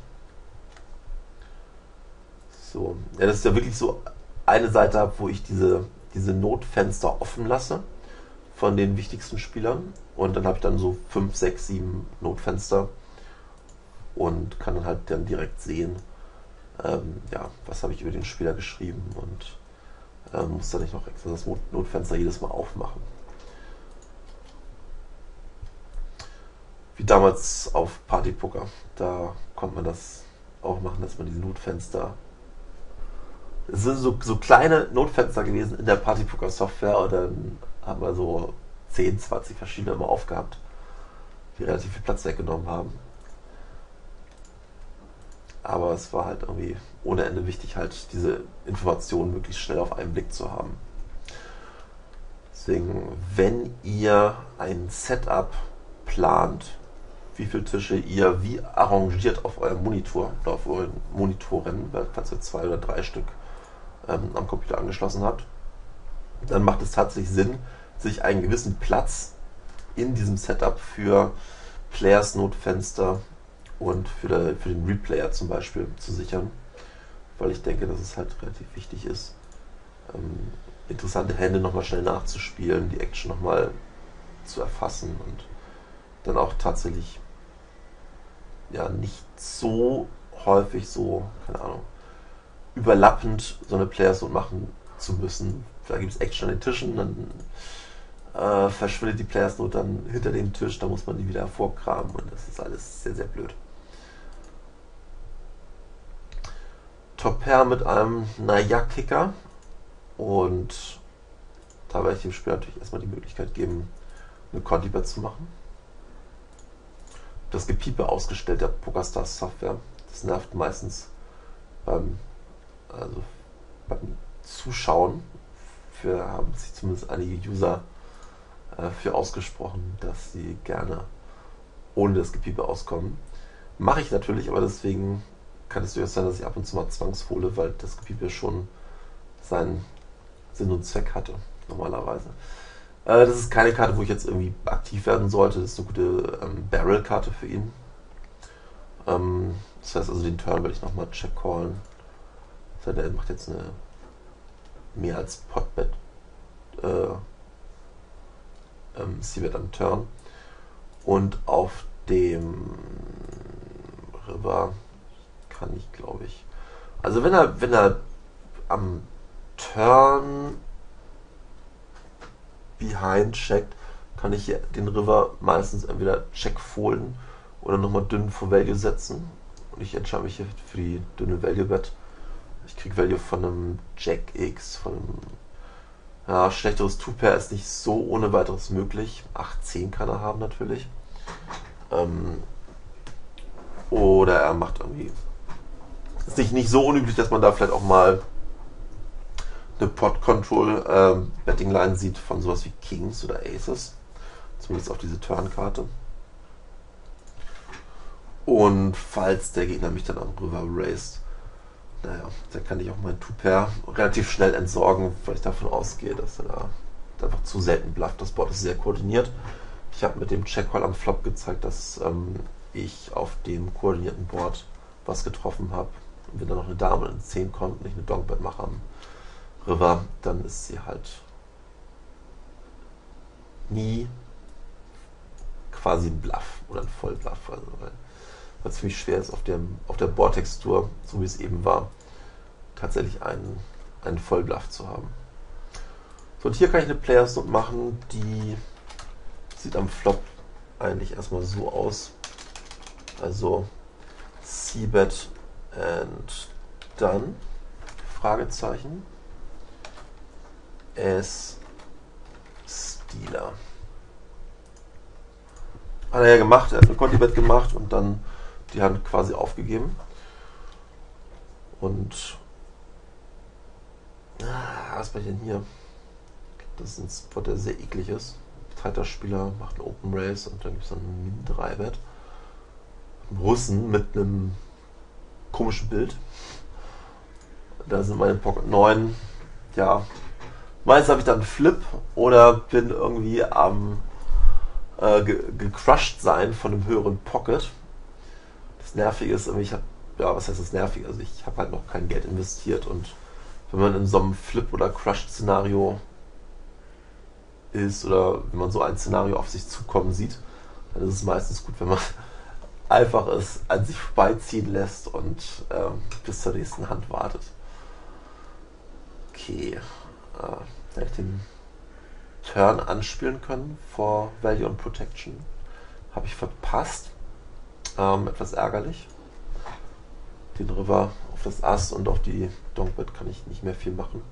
So, ja, das ist ja wirklich so eine Seite habe, wo ich diese, diese Notfenster offen lasse von den wichtigsten Spielern. Und dann habe ich dann so fünf, sechs, sieben Notfenster und kann dann halt dann direkt sehen, ähm, ja, was habe ich über den Spieler geschrieben und ähm, muss dann nicht noch extra das Notfenster jedes Mal aufmachen. Wie damals auf Partypoker. Da konnte man das auch machen, dass man diese Notfenster. Es sind so, so kleine Notfenster gewesen in der Partypoker-Software und dann haben wir so zehn, zwanzig verschiedene immer aufgehabt, die relativ viel Platz weggenommen haben. Aber es war halt irgendwie ohne Ende wichtig, halt diese Informationen möglichst schnell auf einen Blick zu haben. Deswegen, wenn ihr ein Setup plant, wie viele Tische ihr wie arrangiert auf eurem Monitor oder auf euren Monitoren, falls ihr zwei oder drei Stück ähm, am Computer angeschlossen habt, dann macht es tatsächlich Sinn, sich einen gewissen Platz in diesem Setup für Players Notfenster und für, der, für den Replayer zum Beispiel zu sichern, weil ich denke, dass es halt relativ wichtig ist, ähm, interessante Hände nochmal schnell nachzuspielen, die Action nochmal zu erfassen und dann auch tatsächlich ja nicht so häufig so, keine Ahnung, überlappend so eine Players Note machen zu müssen. Da gibt es Action an den Tischen, dann äh, verschwindet die Players Note dann hinter dem Tisch, da muss man die wieder hervorkramen und das ist alles sehr, sehr blöd. Top Pair mit einem Naja-Kicker und da werde ich dem Spieler natürlich erstmal die Möglichkeit geben, eine Conti-Bet zu machen. Das Gepiepe ausgestellt der PokerStars Software, das nervt meistens beim, also beim Zuschauen. Für haben sich zumindest einige User äh, für ausgesprochen, dass sie gerne ohne das Gepiepe auskommen. Mache ich natürlich, aber deswegen kann es durchaus sein, dass ich ab und zu mal zwangshole, weil das Gepiepe schon seinen Sinn und Zweck hatte, normalerweise. Äh, das ist keine Karte, wo ich jetzt irgendwie aktiv werden sollte. Das ist eine gute ähm, Barrel-Karte für ihn. Ähm, das heißt also, den Turn werde ich nochmal check callen. Das heißt, der macht jetzt eine mehr als Potbet äh, ähm, C-Bet am Turn. Und auf dem River kann ich, glaube ich. Also wenn er, wenn er am Turn Behind checkt, kann ich den River meistens entweder check folden oder nochmal dünn vor Value setzen. Und ich entscheide mich hier für die dünne Value Bet. Ich kriege Value von einem Jack X, von einem ja, schlechteres Two-Pair ist nicht so ohne weiteres möglich. acht zehn kann er haben natürlich. Ähm, oder er macht irgendwie. Ist nicht, nicht so unüblich, dass man da vielleicht auch mal eine Pot-Control-Betting-Line sieht von sowas wie Kings oder Aces. Zumindest auf diese Turn-Karte. Und falls der Gegner mich dann am River raced, naja, dann kann ich auch mein Two-Pair relativ schnell entsorgen, weil ich davon ausgehe, dass er da einfach zu selten blufft. Das Board ist sehr koordiniert. Ich habe mit dem Check-Call am Flop gezeigt, dass ähm, ich auf dem koordinierten Board was getroffen habe. Und wenn da noch eine Dame in zehn kommt und ich eine Dongbet mache am River, dann ist sie halt nie quasi ein Bluff oder ein Vollbluff. Also, weil es ziemlich schwer ist, auf, dem, auf der Boardtextur, so wie es eben war, tatsächlich einen, einen Vollbluff zu haben. So, und hier kann ich eine Players Note machen, die sieht am Flop eigentlich erstmal so aus. Also C-Bet and done, Fragezeichen, S Stealer. Hat er ja gemacht, er hat eine Conti-Bet gemacht und dann die Hand quasi aufgegeben. Und ah, was war denn hier? Das ist ein Spot, der sehr eklig ist. Zweiter Spieler macht einen Open Race und dann gibt es dann einen Min drei Bet. Russen mit einem komischen Bild. Da sind meine Pocket neun. Ja, meist habe ich dann einen Flip oder bin irgendwie am äh, ge gecrushed sein von einem höheren Pocket. Das Nervige ist, ich habe, ja, was heißt das Nervige? Also ich habe halt noch kein Geld investiert und wenn man in so einem Flip- oder Crushed-Szenario ist oder wenn man so ein Szenario auf sich zukommen sieht, dann ist es meistens gut, wenn man einfach es an sich vorbeiziehen lässt und ähm, bis zur nächsten Hand wartet. Okay, äh, hätte ich den Turn anspielen können vor Value und Protection. Habe ich verpasst. Ähm, etwas ärgerlich. Den River auf das Ass und auf die Dongbet kann ich nicht mehr viel machen.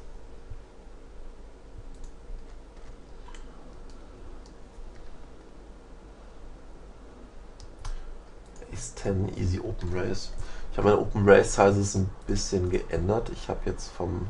Ace zehn Easy Open Race. Ich habe meine Open Race Sizes ein bisschen geändert. Ich habe jetzt vom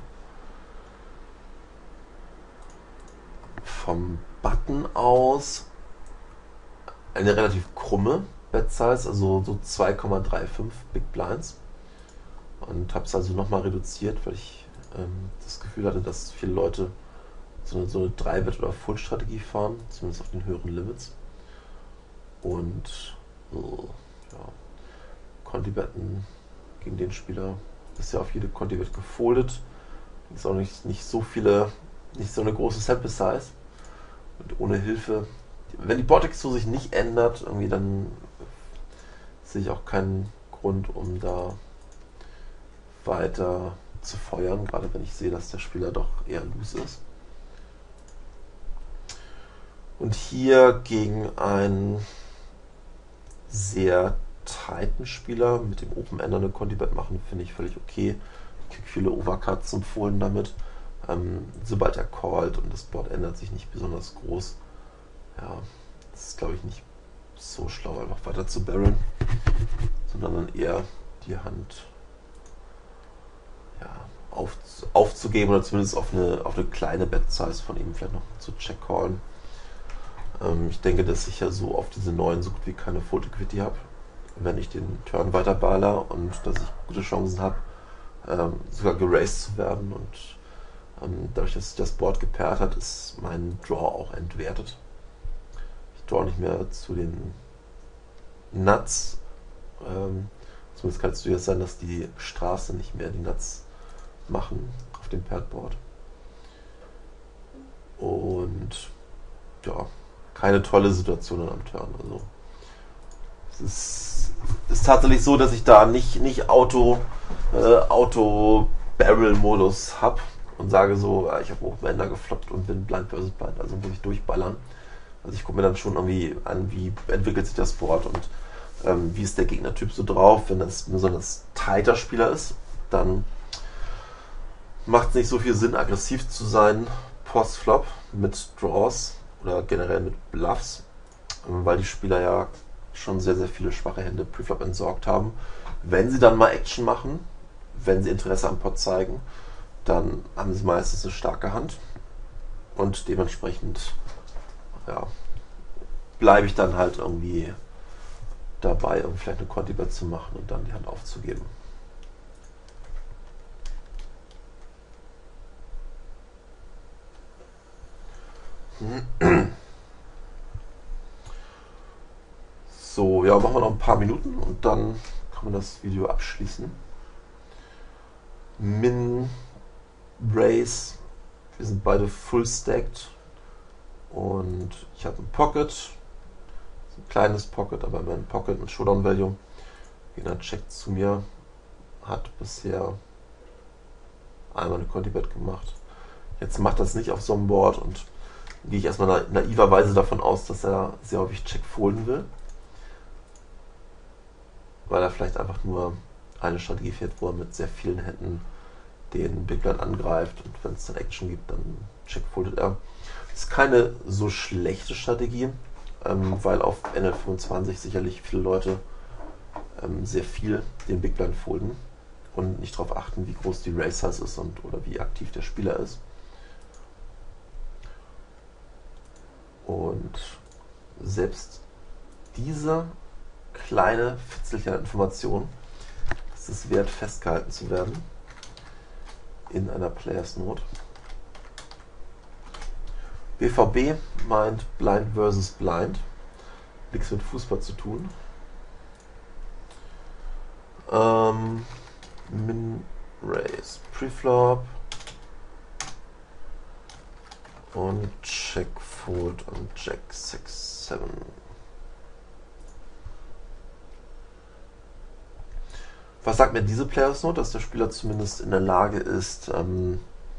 vom Button aus eine relativ krumme Bet Size, also so zwei Komma fünfunddreißig Big Blinds, und habe es also nochmal reduziert, weil ich ähm, das Gefühl hatte, dass viele Leute so eine, so eine drei Bet oder Full Strategie fahren, zumindest auf den höheren Limits. Und oh, ja, Conti-Betten gegen den Spieler ist ja auf jede Conti-Bet gefoldet. Ist auch nicht, nicht so viele, nicht so eine große Sample Size. Und ohne Hilfe, wenn die Boardtextur sich nicht ändert, irgendwie, dann sehe ich auch keinen Grund, um da weiter zu feuern, gerade wenn ich sehe, dass der Spieler doch eher loose ist. Und hier gegen einen sehr tighten Spieler mit dem Open Ender eine Conti-Bet machen, finde ich völlig okay. Ich kriege viele Overcuts zum Fohlen damit. Ähm, sobald er callt und das Board ändert sich nicht besonders groß, ja, das ist, glaube ich, nicht so schlau, einfach weiter zu barreln, sondern dann eher die Hand ja, auf, aufzugeben oder zumindest auf eine, auf eine kleine Bet-Size von ihm vielleicht noch zu check-callen. Ähm, ich denke, dass ich ja so auf diese neuen so gut wie keine Fold Equity habe, wenn ich den Turn weiter baller, und dass ich gute Chancen habe, ähm, sogar geraced zu werden, und ähm, dadurch, dass sich das Board gepaart hat, ist mein Draw auch entwertet. Ich draw nicht mehr zu den Nuts. Ähm, zumindest kann es durchaus sein, dass die Straße nicht mehr die Nuts machen auf dem Paired Board. Und ja, keine tolle Situation am Turn. Also es ist, ist tatsächlich so, dass ich da nicht, nicht Auto, äh, Auto-Barrel-Modus habe und sage so, ich habe Open Ender gefloppt und bin blind versus blind, also muss ich durchballern. Also ich gucke mir dann schon irgendwie an, wie entwickelt sich das Board und ähm, wie ist der Gegnertyp so drauf. Wenn das ein besonders tighter Spieler ist, dann macht es nicht so viel Sinn, aggressiv zu sein post-Flop mit Draws oder generell mit Bluffs, ähm, weil die Spieler ja schon sehr, sehr viele schwache Hände Preflop entsorgt haben. Wenn sie dann mal Action machen, wenn sie Interesse am Pot zeigen, dann haben sie meistens eine starke Hand und dementsprechend ja, bleibe ich dann halt irgendwie dabei, um vielleicht eine Conti-Bet zu machen und dann die Hand aufzugeben. So, ja, machen wir noch ein paar Minuten und dann kann man das Video abschließen. Min, Race, wir sind beide full stacked und ich habe ein Pocket, ein kleines Pocket, aber mein Pocket mit Showdown Value. Jeder checkt zu mir, hat bisher einmal eine Conti-Bet gemacht. Jetzt macht das nicht auf so einem Board und gehe ich erstmal na naiverweise davon aus, dass er sehr häufig Check folden will. Weil er vielleicht einfach nur eine Strategie fährt, wo er mit sehr vielen Händen den Big Blind angreift und wenn es dann Action gibt, dann Check foldet er. Das ist keine so schlechte Strategie, ähm, weil auf N L fünfundzwanzig sicherlich viele Leute ähm, sehr viel den Big Blind folden und nicht darauf achten, wie groß die Race Size ist und oder wie aktiv der Spieler ist. Und selbst diese kleine Fitzelchen Information ist es wert, festgehalten zu werden in einer Players Note. B V B meint Blind versus Blind. Nichts mit Fußball zu tun. Ähm, Min Race Preflop und Check Fold und Jack sechs sieben. Was sagt mir diese Players Note? Dass der Spieler zumindest in der Lage ist, ähm,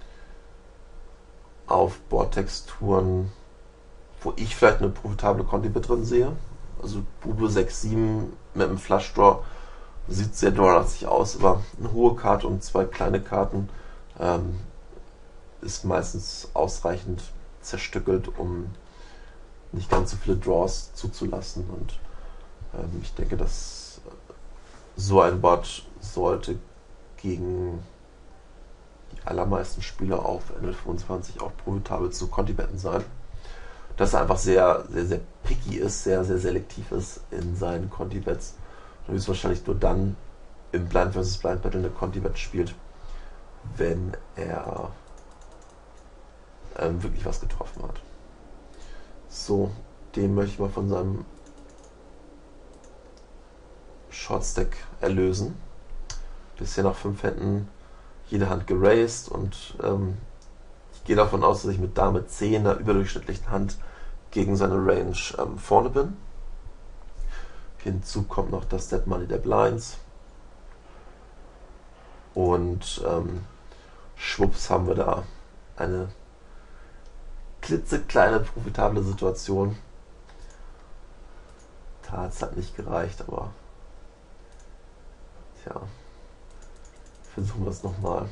auf Bordtexturen, wo ich vielleicht eine profitable Conti-Bet drin sehe, also Bube sechs sieben mit einem Flush Draw, sieht sehr drawlastig aus, aber eine hohe Karte und zwei kleine Karten ähm, ist meistens ausreichend zerstückelt, um nicht ganz so viele Draws zuzulassen. Und ähm, ich denke, dass so ein Board sollte gegen die allermeisten Spieler auf N L fünfundzwanzig auch profitabel zu Conti-Betten sein. Dass er einfach sehr, sehr, sehr picky ist, sehr, sehr selektiv ist in seinen Conti-Bets. Und ist wahrscheinlich nur dann im Blind versus Blind Battle eine Conti-Bet spielt, wenn er ähm, wirklich was getroffen hat. So, den möchte ich mal von seinem Shortstack erlösen. Bisher nach fünf Händen jede Hand geraced und ähm, ich gehe davon aus, dass ich mit Dame zehn, einer überdurchschnittlichen Hand, gegen seine Range ähm, vorne bin. Hinzu kommt noch das Dead Money der Blinds. Und ähm, schwupps haben wir da eine klitzekleine profitable Situation. Da hat es halt nicht gereicht, aber tja, versuchen wir es nochmal.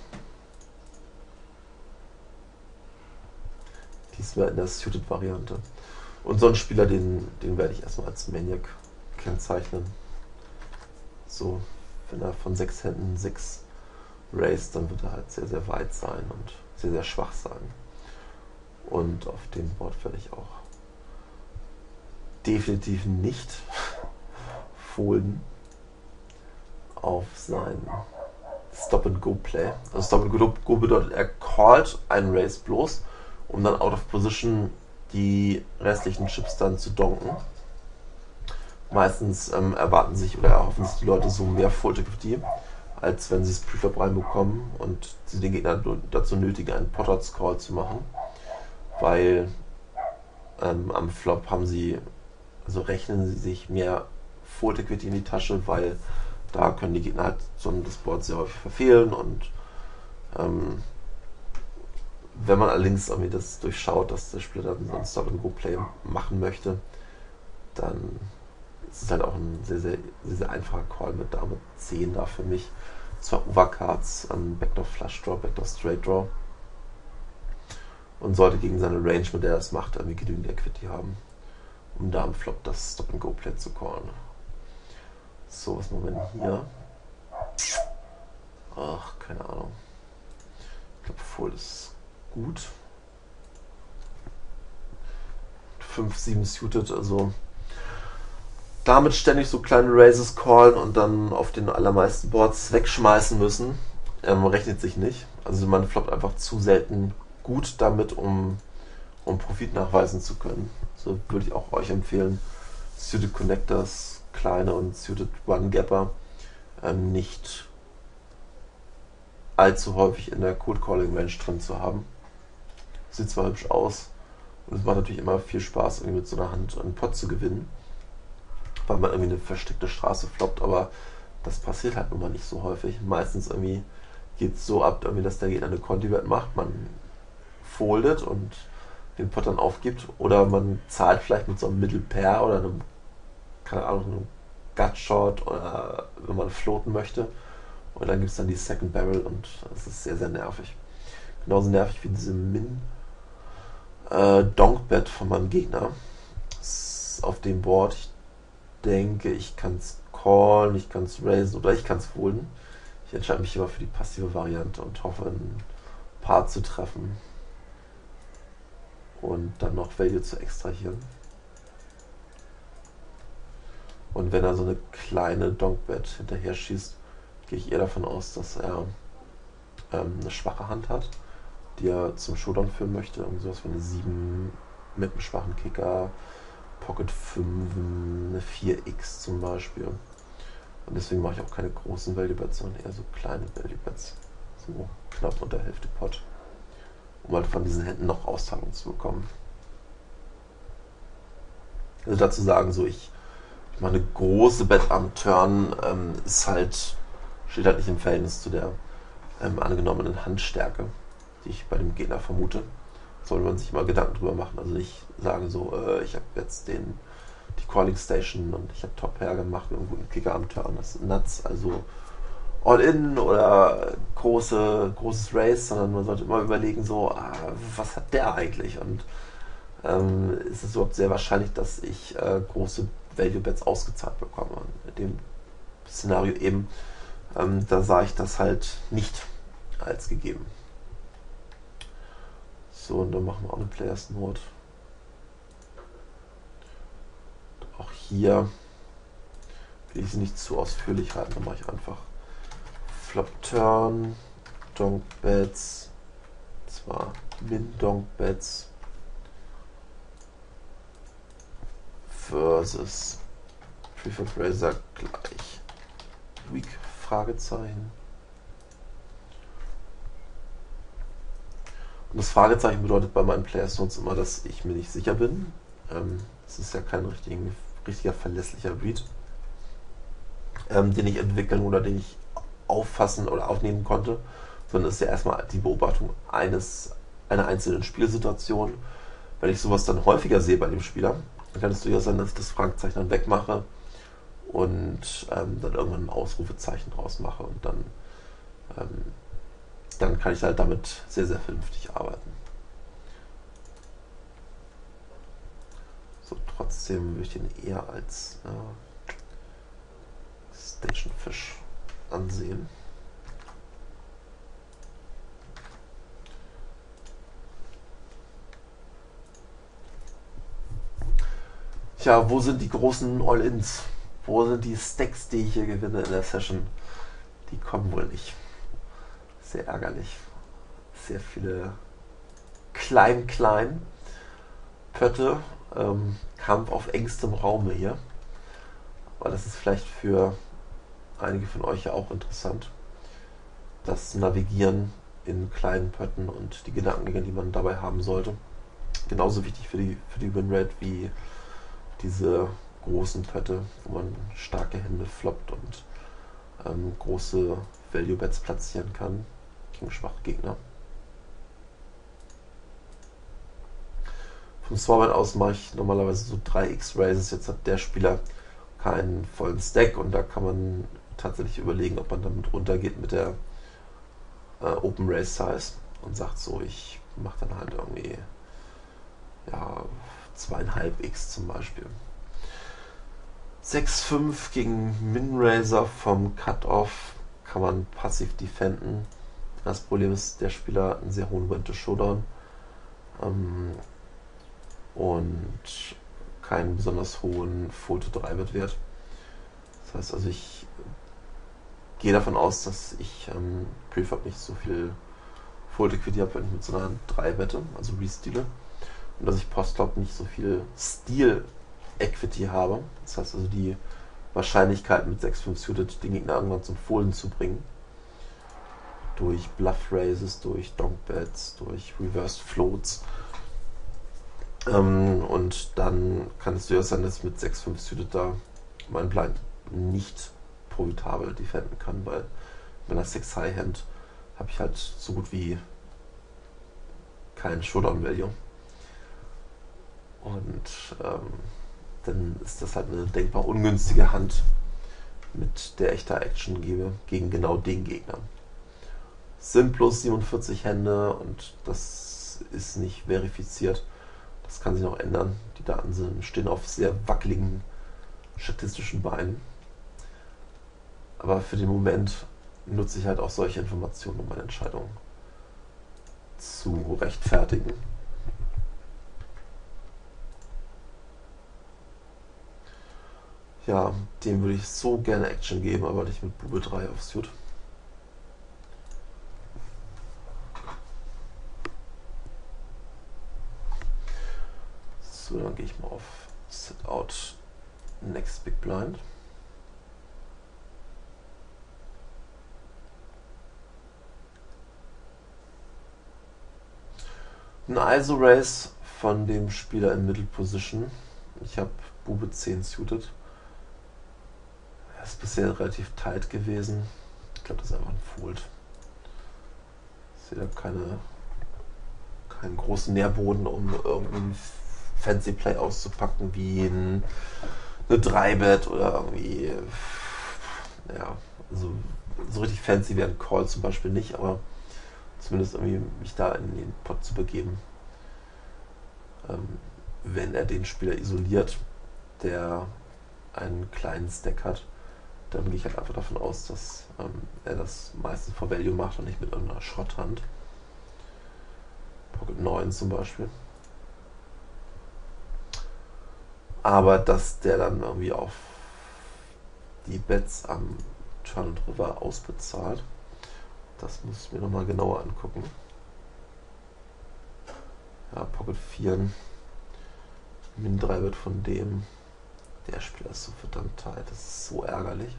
Diesmal in der Suited-Variante. Und so einen Spieler, den, den werde ich erstmal als Maniac kennzeichnen. So, wenn er von sechs Händen sechs raced, dann wird er halt sehr, sehr weit sein und sehr, sehr schwach sein. Und auf dem Board werde ich auch definitiv nicht folden auf sein Stop-and-Go-Play. Also Stop-and-Go bedeutet, er callt einen Race bloß, um dann out of position die restlichen Chips dann zu donken. Meistens ähm, erwarten sich oder erhoffen sich die Leute so mehr Full Equity, als wenn sie es Preflop reinbekommen und sie den Gegner dazu nötigen, einen Potter's Call zu machen. Weil ähm, am Flop haben sie, also rechnen sie sich mehr Full Equity in die Tasche, weil da können die Gegner halt so das Board sehr häufig verfehlen und ähm, wenn man allerdings irgendwie das durchschaut, dass der Spieler dann so ein Stop-and-Go-Play machen möchte, dann ist es halt auch ein sehr, sehr, sehr, sehr einfacher Call mit Dame zehn da für mich. Zwar Overcards, ähm, Backdoor Flush Draw, Backdoor Straight Draw und sollte gegen seine Range, mit der er das macht, irgendwie genügend Equity haben, um da am Flop das Stop-and-Go-Play zu callen. So, was machen wir denn hier? Ach, keine Ahnung. Ich glaube, Fold ist gut. fünf, sieben suited, also damit ständig so kleine Raises callen und dann auf den allermeisten Boards wegschmeißen müssen, ähm, rechnet sich nicht. Also man floppt einfach zu selten gut damit, um, um Profit nachweisen zu können. So würde ich auch euch empfehlen, Suited Connectors, kleine und Suited One-Gapper ähm, nicht allzu häufig in der Cold Calling Range drin zu haben. Sieht zwar hübsch aus und es macht natürlich immer viel Spaß, irgendwie mit so einer Hand einen Pot zu gewinnen, weil man irgendwie eine versteckte Straße floppt, aber das passiert halt nun mal nicht so häufig. Meistens irgendwie geht es so ab, irgendwie, dass der Gegner eine Conti-Bet macht, man foldet und den Pot dann aufgibt, oder man zahlt vielleicht mit so einem Middle Pair oder einem, keine Ahnung, einem Gutshot, oder wenn man floaten möchte, und dann gibt es dann die Second Barrel und das ist sehr, sehr nervig. Genauso nervig wie diese Min äh, Donk-Bet von meinem Gegner. Das ist auf dem Board. Ich denke, ich kann es callen, ich kann es raisen oder ich kann es folden. Ich entscheide mich immer für die passive Variante und hoffe, ein Paar zu treffen und dann noch Value zu extrahieren. Und wenn er so eine kleine Donk-Bet hinterher schießt, gehe ich eher davon aus, dass er ähm, eine schwache Hand hat, die er zum Showdown führen möchte. Irgendwie sowas wie eine sieben mit einem schwachen Kicker, Pocket fünf, eine vier X zum Beispiel. Und deswegen mache ich auch keine großen Value Bets, sondern eher so kleine Value Bets. So knapp unter Hälfte Pot. Um halt von diesen Händen noch Auszahlung zu bekommen. Also dazu sagen, so ich, ich mache eine große Bet am Turn, ähm, ist halt, steht halt nicht im Verhältnis zu der ähm, angenommenen Handstärke, die ich bei dem Gegner vermute. Sollte man sich mal Gedanken drüber machen. Also nicht sagen so, äh, ich habe jetzt den die Calling Station und ich habe Top Pair gemacht mit einem guten Kicker am Turn. Das ist nuts, also All-In oder große, großes Race, sondern man sollte immer überlegen, so, ah, was hat der eigentlich? Und ähm, ist es überhaupt sehr wahrscheinlich, dass ich äh, große Value Bets ausgezahlt bekomme? Und in dem Szenario eben, ähm, da sah ich das halt nicht als gegeben. So, und dann machen wir auch eine Players Note. Auch hier will ich sie nicht zu ausführlich halten, dann mache ich einfach Flop Turn, Donk Bets, zwar Min Donk Bets versus Preferred Razor gleich Weak Fragezeichen. Und das Fragezeichen bedeutet bei meinen Players Notes immer, dass ich mir nicht sicher bin. Ähm, es ist ja kein richtigen, richtiger verlässlicher Read, ähm, den ich entwickeln oder den ich auffassen oder aufnehmen konnte, sondern es ist ja erstmal die Beobachtung eines, einer einzelnen Spielsituation. Wenn ich sowas dann häufiger sehe bei dem Spieler, dann kann es durchaus sein, dass ich das Fragezeichen dann wegmache und ähm, dann irgendwann ein Ausrufezeichen draus mache und dann, ähm, dann kann ich halt damit sehr, sehr vernünftig arbeiten. So, trotzdem würde ich den eher als äh, Station Fish ansehen. Tja, wo sind die großen All-Ins? Wo sind die Stacks, die ich hier gewinne in der Session? Die kommen wohl nicht. Sehr ärgerlich. Sehr viele klein-klein Pötte. Ähm, Kampf auf engstem Raume hier. Aber das ist vielleicht für einige von euch ja auch interessant. Das Navigieren in kleinen Pötten und die Gedankengänge, die man dabei haben sollte. Genauso wichtig für die, für die Winrate wie diese großen Pötte, wo man starke Hände floppt und ähm, große Value Bets platzieren kann gegen schwache Gegner. Vom Smallbet aus mache ich normalerweise so drei X Raises. Jetzt hat der Spieler keinen vollen Stack und da kann man tatsächlich überlegen, ob man damit runtergeht mit der äh, Open Raise Size und sagt so, ich mache dann halt irgendwie ja, zweieinhalb X zum Beispiel. sechs fünf gegen Min-Raiser vom Cut-Off kann man passiv defenden. Das Problem ist, der Spieler hat einen sehr hohen Win-to-Showdown ähm, und keinen besonders hohen Full-to-drei-Bit-Wert. Das heißt also, ich gehe davon aus, dass ich ähm, Prefab nicht so viel Full-Equity habe, wenn ich mit so einer drei wette, also resteale. Und dass ich Postclub nicht so viel Steal-Equity habe. Das heißt also, die Wahrscheinlichkeit mit sechs fünf Suited den Gegner irgendwann zum Fohlen zu bringen. Durch Bluff Raises, durch Donk Bets, durch Reversed Floats. Ähm, und dann kann es durchaus sein, dass ich mit sechs fünf Suited da mein Blind nicht profitabel defenden kann, weil mit einer six High Hand habe ich halt so gut wie keinen Showdown Value. Und ähm, dann ist das halt eine denkbar ungünstige Hand, mit der ich da Action gebe gegen genau den Gegner. Es sind bloß siebenundvierzig Hände und das ist nicht verifiziert. Das kann sich noch ändern. Die Daten sind, stehen auf sehr wackeligen statistischen Beinen. Aber für den Moment nutze ich halt auch solche Informationen, um meine Entscheidung zu rechtfertigen. Ja, dem würde ich so gerne Action geben, aber nicht mit Bube drei auf Suit. So, dann gehe ich mal auf Sit Out Next Big Blind. Ein I S O-Race von dem Spieler in Middle Position. Ich habe Bube zehn suited. Er ist bisher relativ tight gewesen. Ich glaube, das ist einfach ein Fold. Ich sehe da keine, keinen großen Nährboden, um irgendeinen Fancy Play auszupacken, wie ein, eine drei bet oder irgendwie. Ja, also so richtig fancy wäre ein Call zum Beispiel nicht, aber zumindest irgendwie mich da in den Pot zu begeben. Ähm, wenn er den Spieler isoliert, der einen kleinen Stack hat, dann gehe ich halt einfach davon aus, dass ähm, er das meistens for Value macht und nicht mit irgendeiner Schrotthand. Pocket neun zum Beispiel. Aber dass der dann irgendwie auf die Bets am Turn und River ausbezahlt, das muss ich mir nochmal genauer angucken. Ja, Pocket vier, Min drei wird von dem. Der Spieler ist so verdammt tight, das ist so ärgerlich.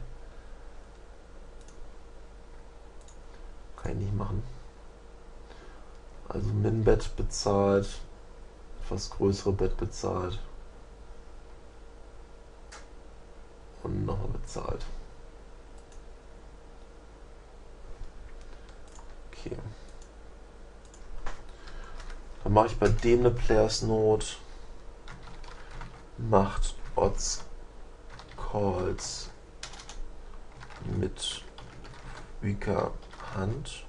Kann ich nicht machen. Also Min-Bet bezahlt, etwas größere Bet bezahlt und nochmal bezahlt. Okay. Dann mache ich bei dem eine Players Note. Macht Odds Calls mit weaker Hand.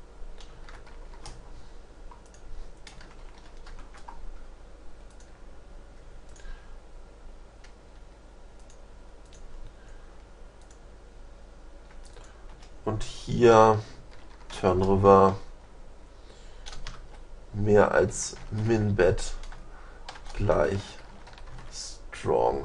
Und hier Turn River mehr als Min-Bet gleich Strong.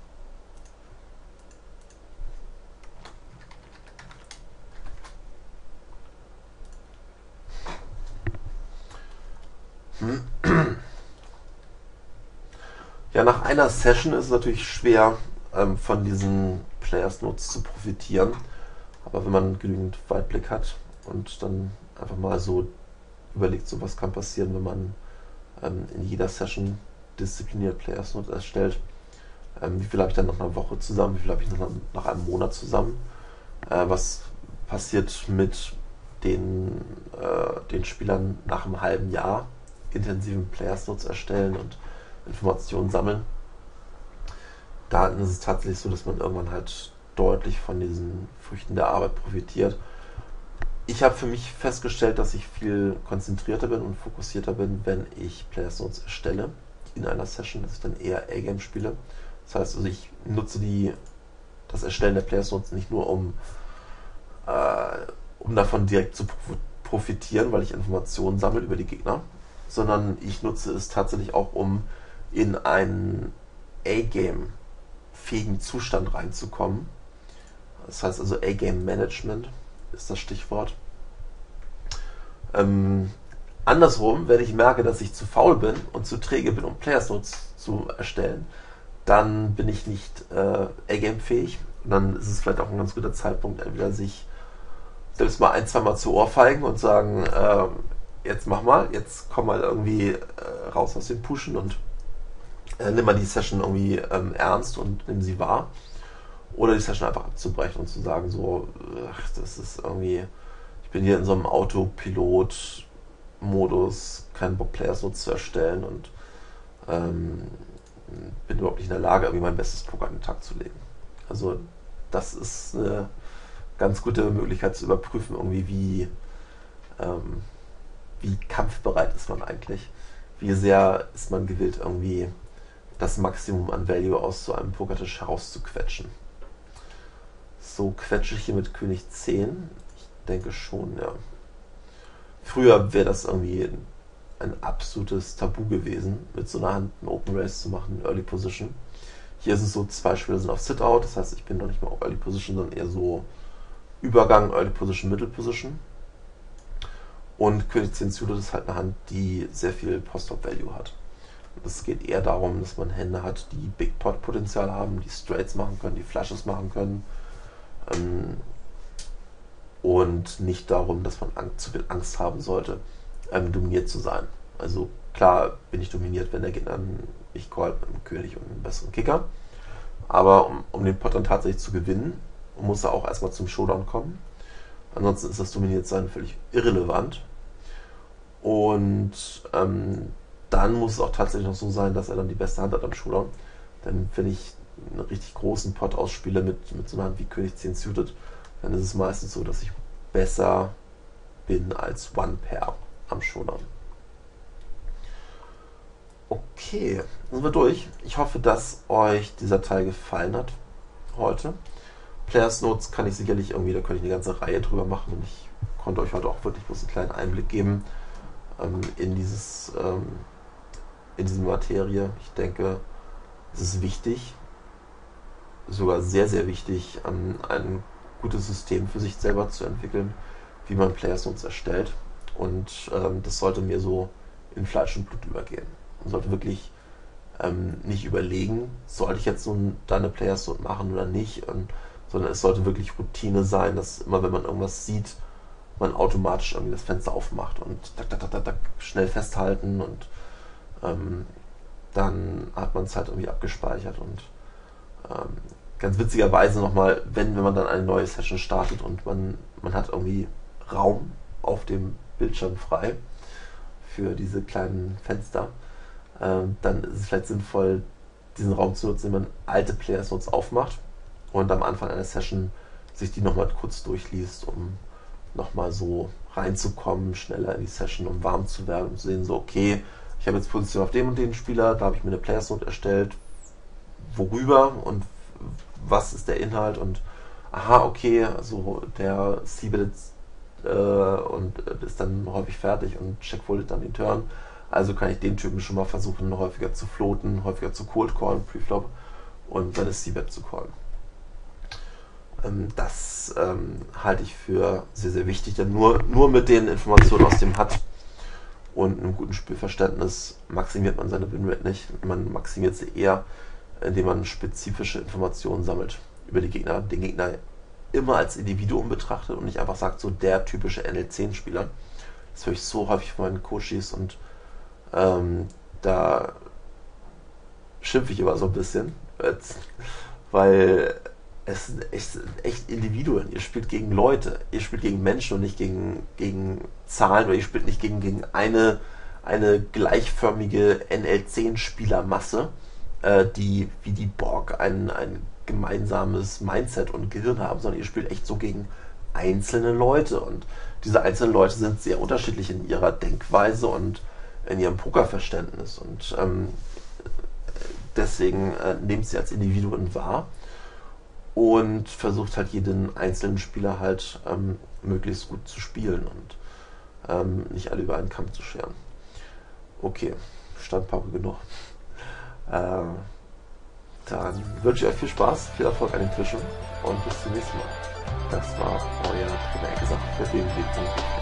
Ja, nach einer Session ist es natürlich schwer, ähm, von diesen Players Notes zu profitieren. Aber wenn man genügend Weitblick hat und dann einfach mal so überlegt, so was kann passieren, wenn man ähm, in jeder Session diszipliniert Players Notes erstellt. Ähm, wie viel habe ich dann nach einer Woche zusammen, wie viel habe ich nach, nach einem Monat zusammen? Äh, was passiert mit den, äh, den Spielern nach einem halben Jahr intensiven Players Notes erstellen und Informationen sammeln? Da ist es tatsächlich so, dass man irgendwann halt deutlich von diesen Früchten der Arbeit profitiert. Ich habe für mich festgestellt, dass ich viel konzentrierter bin und fokussierter bin, wenn ich Players Notes erstelle in einer Session, dass ich dann eher A-Game spiele. Das heißt, also ich nutze die, das Erstellen der Players Notes nicht nur, um, äh, um davon direkt zu profitieren, weil ich Informationen sammle über die Gegner, sondern ich nutze es tatsächlich auch, um in einen A-Game-fähigen Zustand reinzukommen. Das heißt also A-Game-Management ist das Stichwort. Ähm, andersrum, wenn ich merke, dass ich zu faul bin und zu träge bin, um Players Notes zu erstellen, dann bin ich nicht äh, A-Game-fähig. Und dann ist es vielleicht auch ein ganz guter Zeitpunkt, entweder sich selbst mal ein, zwei Mal zu ohrfeigen und sagen, äh, jetzt mach mal, jetzt komm mal irgendwie äh, raus aus dem Pushen und äh, nimm mal die Session irgendwie ähm, ernst und nimm sie wahr. Oder die Session einfach abzubrechen und zu sagen, so, ach, das ist irgendwie, ich bin hier in so einem Autopilot-Modus, keinen Bock, Players Notes zu erstellen und ähm, bin überhaupt nicht in der Lage, irgendwie mein bestes Poker an den Tag zu legen. Also das ist eine ganz gute Möglichkeit zu überprüfen, irgendwie wie, ähm, wie kampfbereit ist man eigentlich. Wie sehr ist man gewillt, irgendwie das Maximum an Value aus so einem Pokertisch herauszuquetschen. So quetsche ich hier mit König zehn. Ich denke schon, ja. Früher wäre das irgendwie ein absolutes Tabu gewesen, mit so einer Hand einen Open Race zu machen, Early Position. Hier ist es so, zwei Spieler sind auf Sit-Out, das heißt, ich bin noch nicht mal auf Early Position, sondern eher so Übergang, Early Position, Middle Position. Und König zehn Suited ist halt eine Hand, die sehr viel Post-Op-Value hat. Es geht eher darum, dass man Hände hat, die Big Pot-Potenzial haben, die Straights machen können, die Flushes machen können. Ähm, und nicht darum, dass man Angst, zu viel Angst haben sollte, ähm, dominiert zu sein. Also klar bin ich dominiert, wenn der Gegner mich callt mit einem König und einem besseren Kicker. Aber um, um den Pot dann tatsächlich zu gewinnen, muss er auch erstmal zum Showdown kommen. Ansonsten ist das Dominiertsein völlig irrelevant. Und ähm, dann muss es auch tatsächlich noch so sein, dass er dann die beste Hand hat am Showdown. Denn wenn ich einen richtig großen Pot ausspiele mit, mit so einer Hand wie König zehn Suited, dann ist es meistens so, dass ich besser bin als One Pair am Showdown. Okay, sind wir durch. Ich hoffe, dass euch dieser Teil gefallen hat heute. Players Notes kann ich sicherlich irgendwie, da könnte ich eine ganze Reihe drüber machen und ich konnte euch heute auch wirklich bloß einen kleinen Einblick geben ähm, in dieses ähm, in diese Materie. Ich denke, es ist wichtig, sogar sehr, sehr wichtig, ähm, ein gutes System für sich selber zu entwickeln, wie man Players Notes erstellt. Und ähm, das sollte mir so in Fleisch und Blut übergehen. Man sollte wirklich ähm, nicht überlegen, soll ich jetzt so da eine Players Note machen oder nicht, und, sondern es sollte wirklich Routine sein, dass immer, wenn man irgendwas sieht, man automatisch irgendwie das Fenster aufmacht und tak, tak, tak, tak, tak, schnell festhalten und ähm, dann hat man es halt irgendwie abgespeichert. Und ähm, ganz witzigerweise nochmal, wenn, wenn man dann eine neue Session startet und man, man hat irgendwie Raum auf dem Bildschirm frei für diese kleinen Fenster, ähm, dann ist es vielleicht sinnvoll, diesen Raum zu nutzen, wenn man alte Players Notes aufmacht und am Anfang einer Session sich die nochmal kurz durchliest, um nochmal so reinzukommen, schneller in die Session, um warm zu werden und zu sehen, so okay, ich habe jetzt Position auf dem und den Spieler, da habe ich mir eine Players Note erstellt, worüber und was ist der Inhalt und aha, okay, also der C-Bet äh, und ist dann häufig fertig und checkfoldet dann den Turn, also kann ich den Typen schon mal versuchen, häufiger zu floaten, häufiger zu cold callen, Preflop und dann ist C-Bet zu callen. Ähm, das ähm, halte ich für sehr, sehr wichtig, denn nur, nur mit den Informationen aus dem H U D und einem guten Spielverständnis maximiert man seine Winrate nicht. Man maximiert sie eher, indem man spezifische Informationen sammelt über die Gegner, den Gegner immer als Individuum betrachtet und nicht einfach sagt, so der typische N L zehn Spieler. Das höre ich so häufig von meinen Coaches und ähm, da schimpfe ich immer so ein bisschen, weil es sind echt, echt Individuen. Ihr spielt gegen Leute, ihr spielt gegen Menschen und nicht gegen, gegen Zahlen, oder ihr spielt nicht gegen, gegen eine, eine gleichförmige N L zehn Spielermasse, äh, die wie die Borg ein, ein gemeinsames Mindset und Gehirn haben, sondern ihr spielt echt so gegen einzelne Leute und diese einzelnen Leute sind sehr unterschiedlich in ihrer Denkweise und in ihrem Pokerverständnis und ähm, deswegen äh, nehmt sie als Individuen wahr und versucht halt jeden einzelnen Spieler halt ähm, möglichst gut zu spielen und ähm, nicht alle über einen Kamm zu scheren. Okay, Standpauke genug. Äh, dann wünsche ich euch viel Spaß, viel Erfolg an den Tischen und bis zum nächsten Mal. Das war euer Trainer gesagt für w w w punkt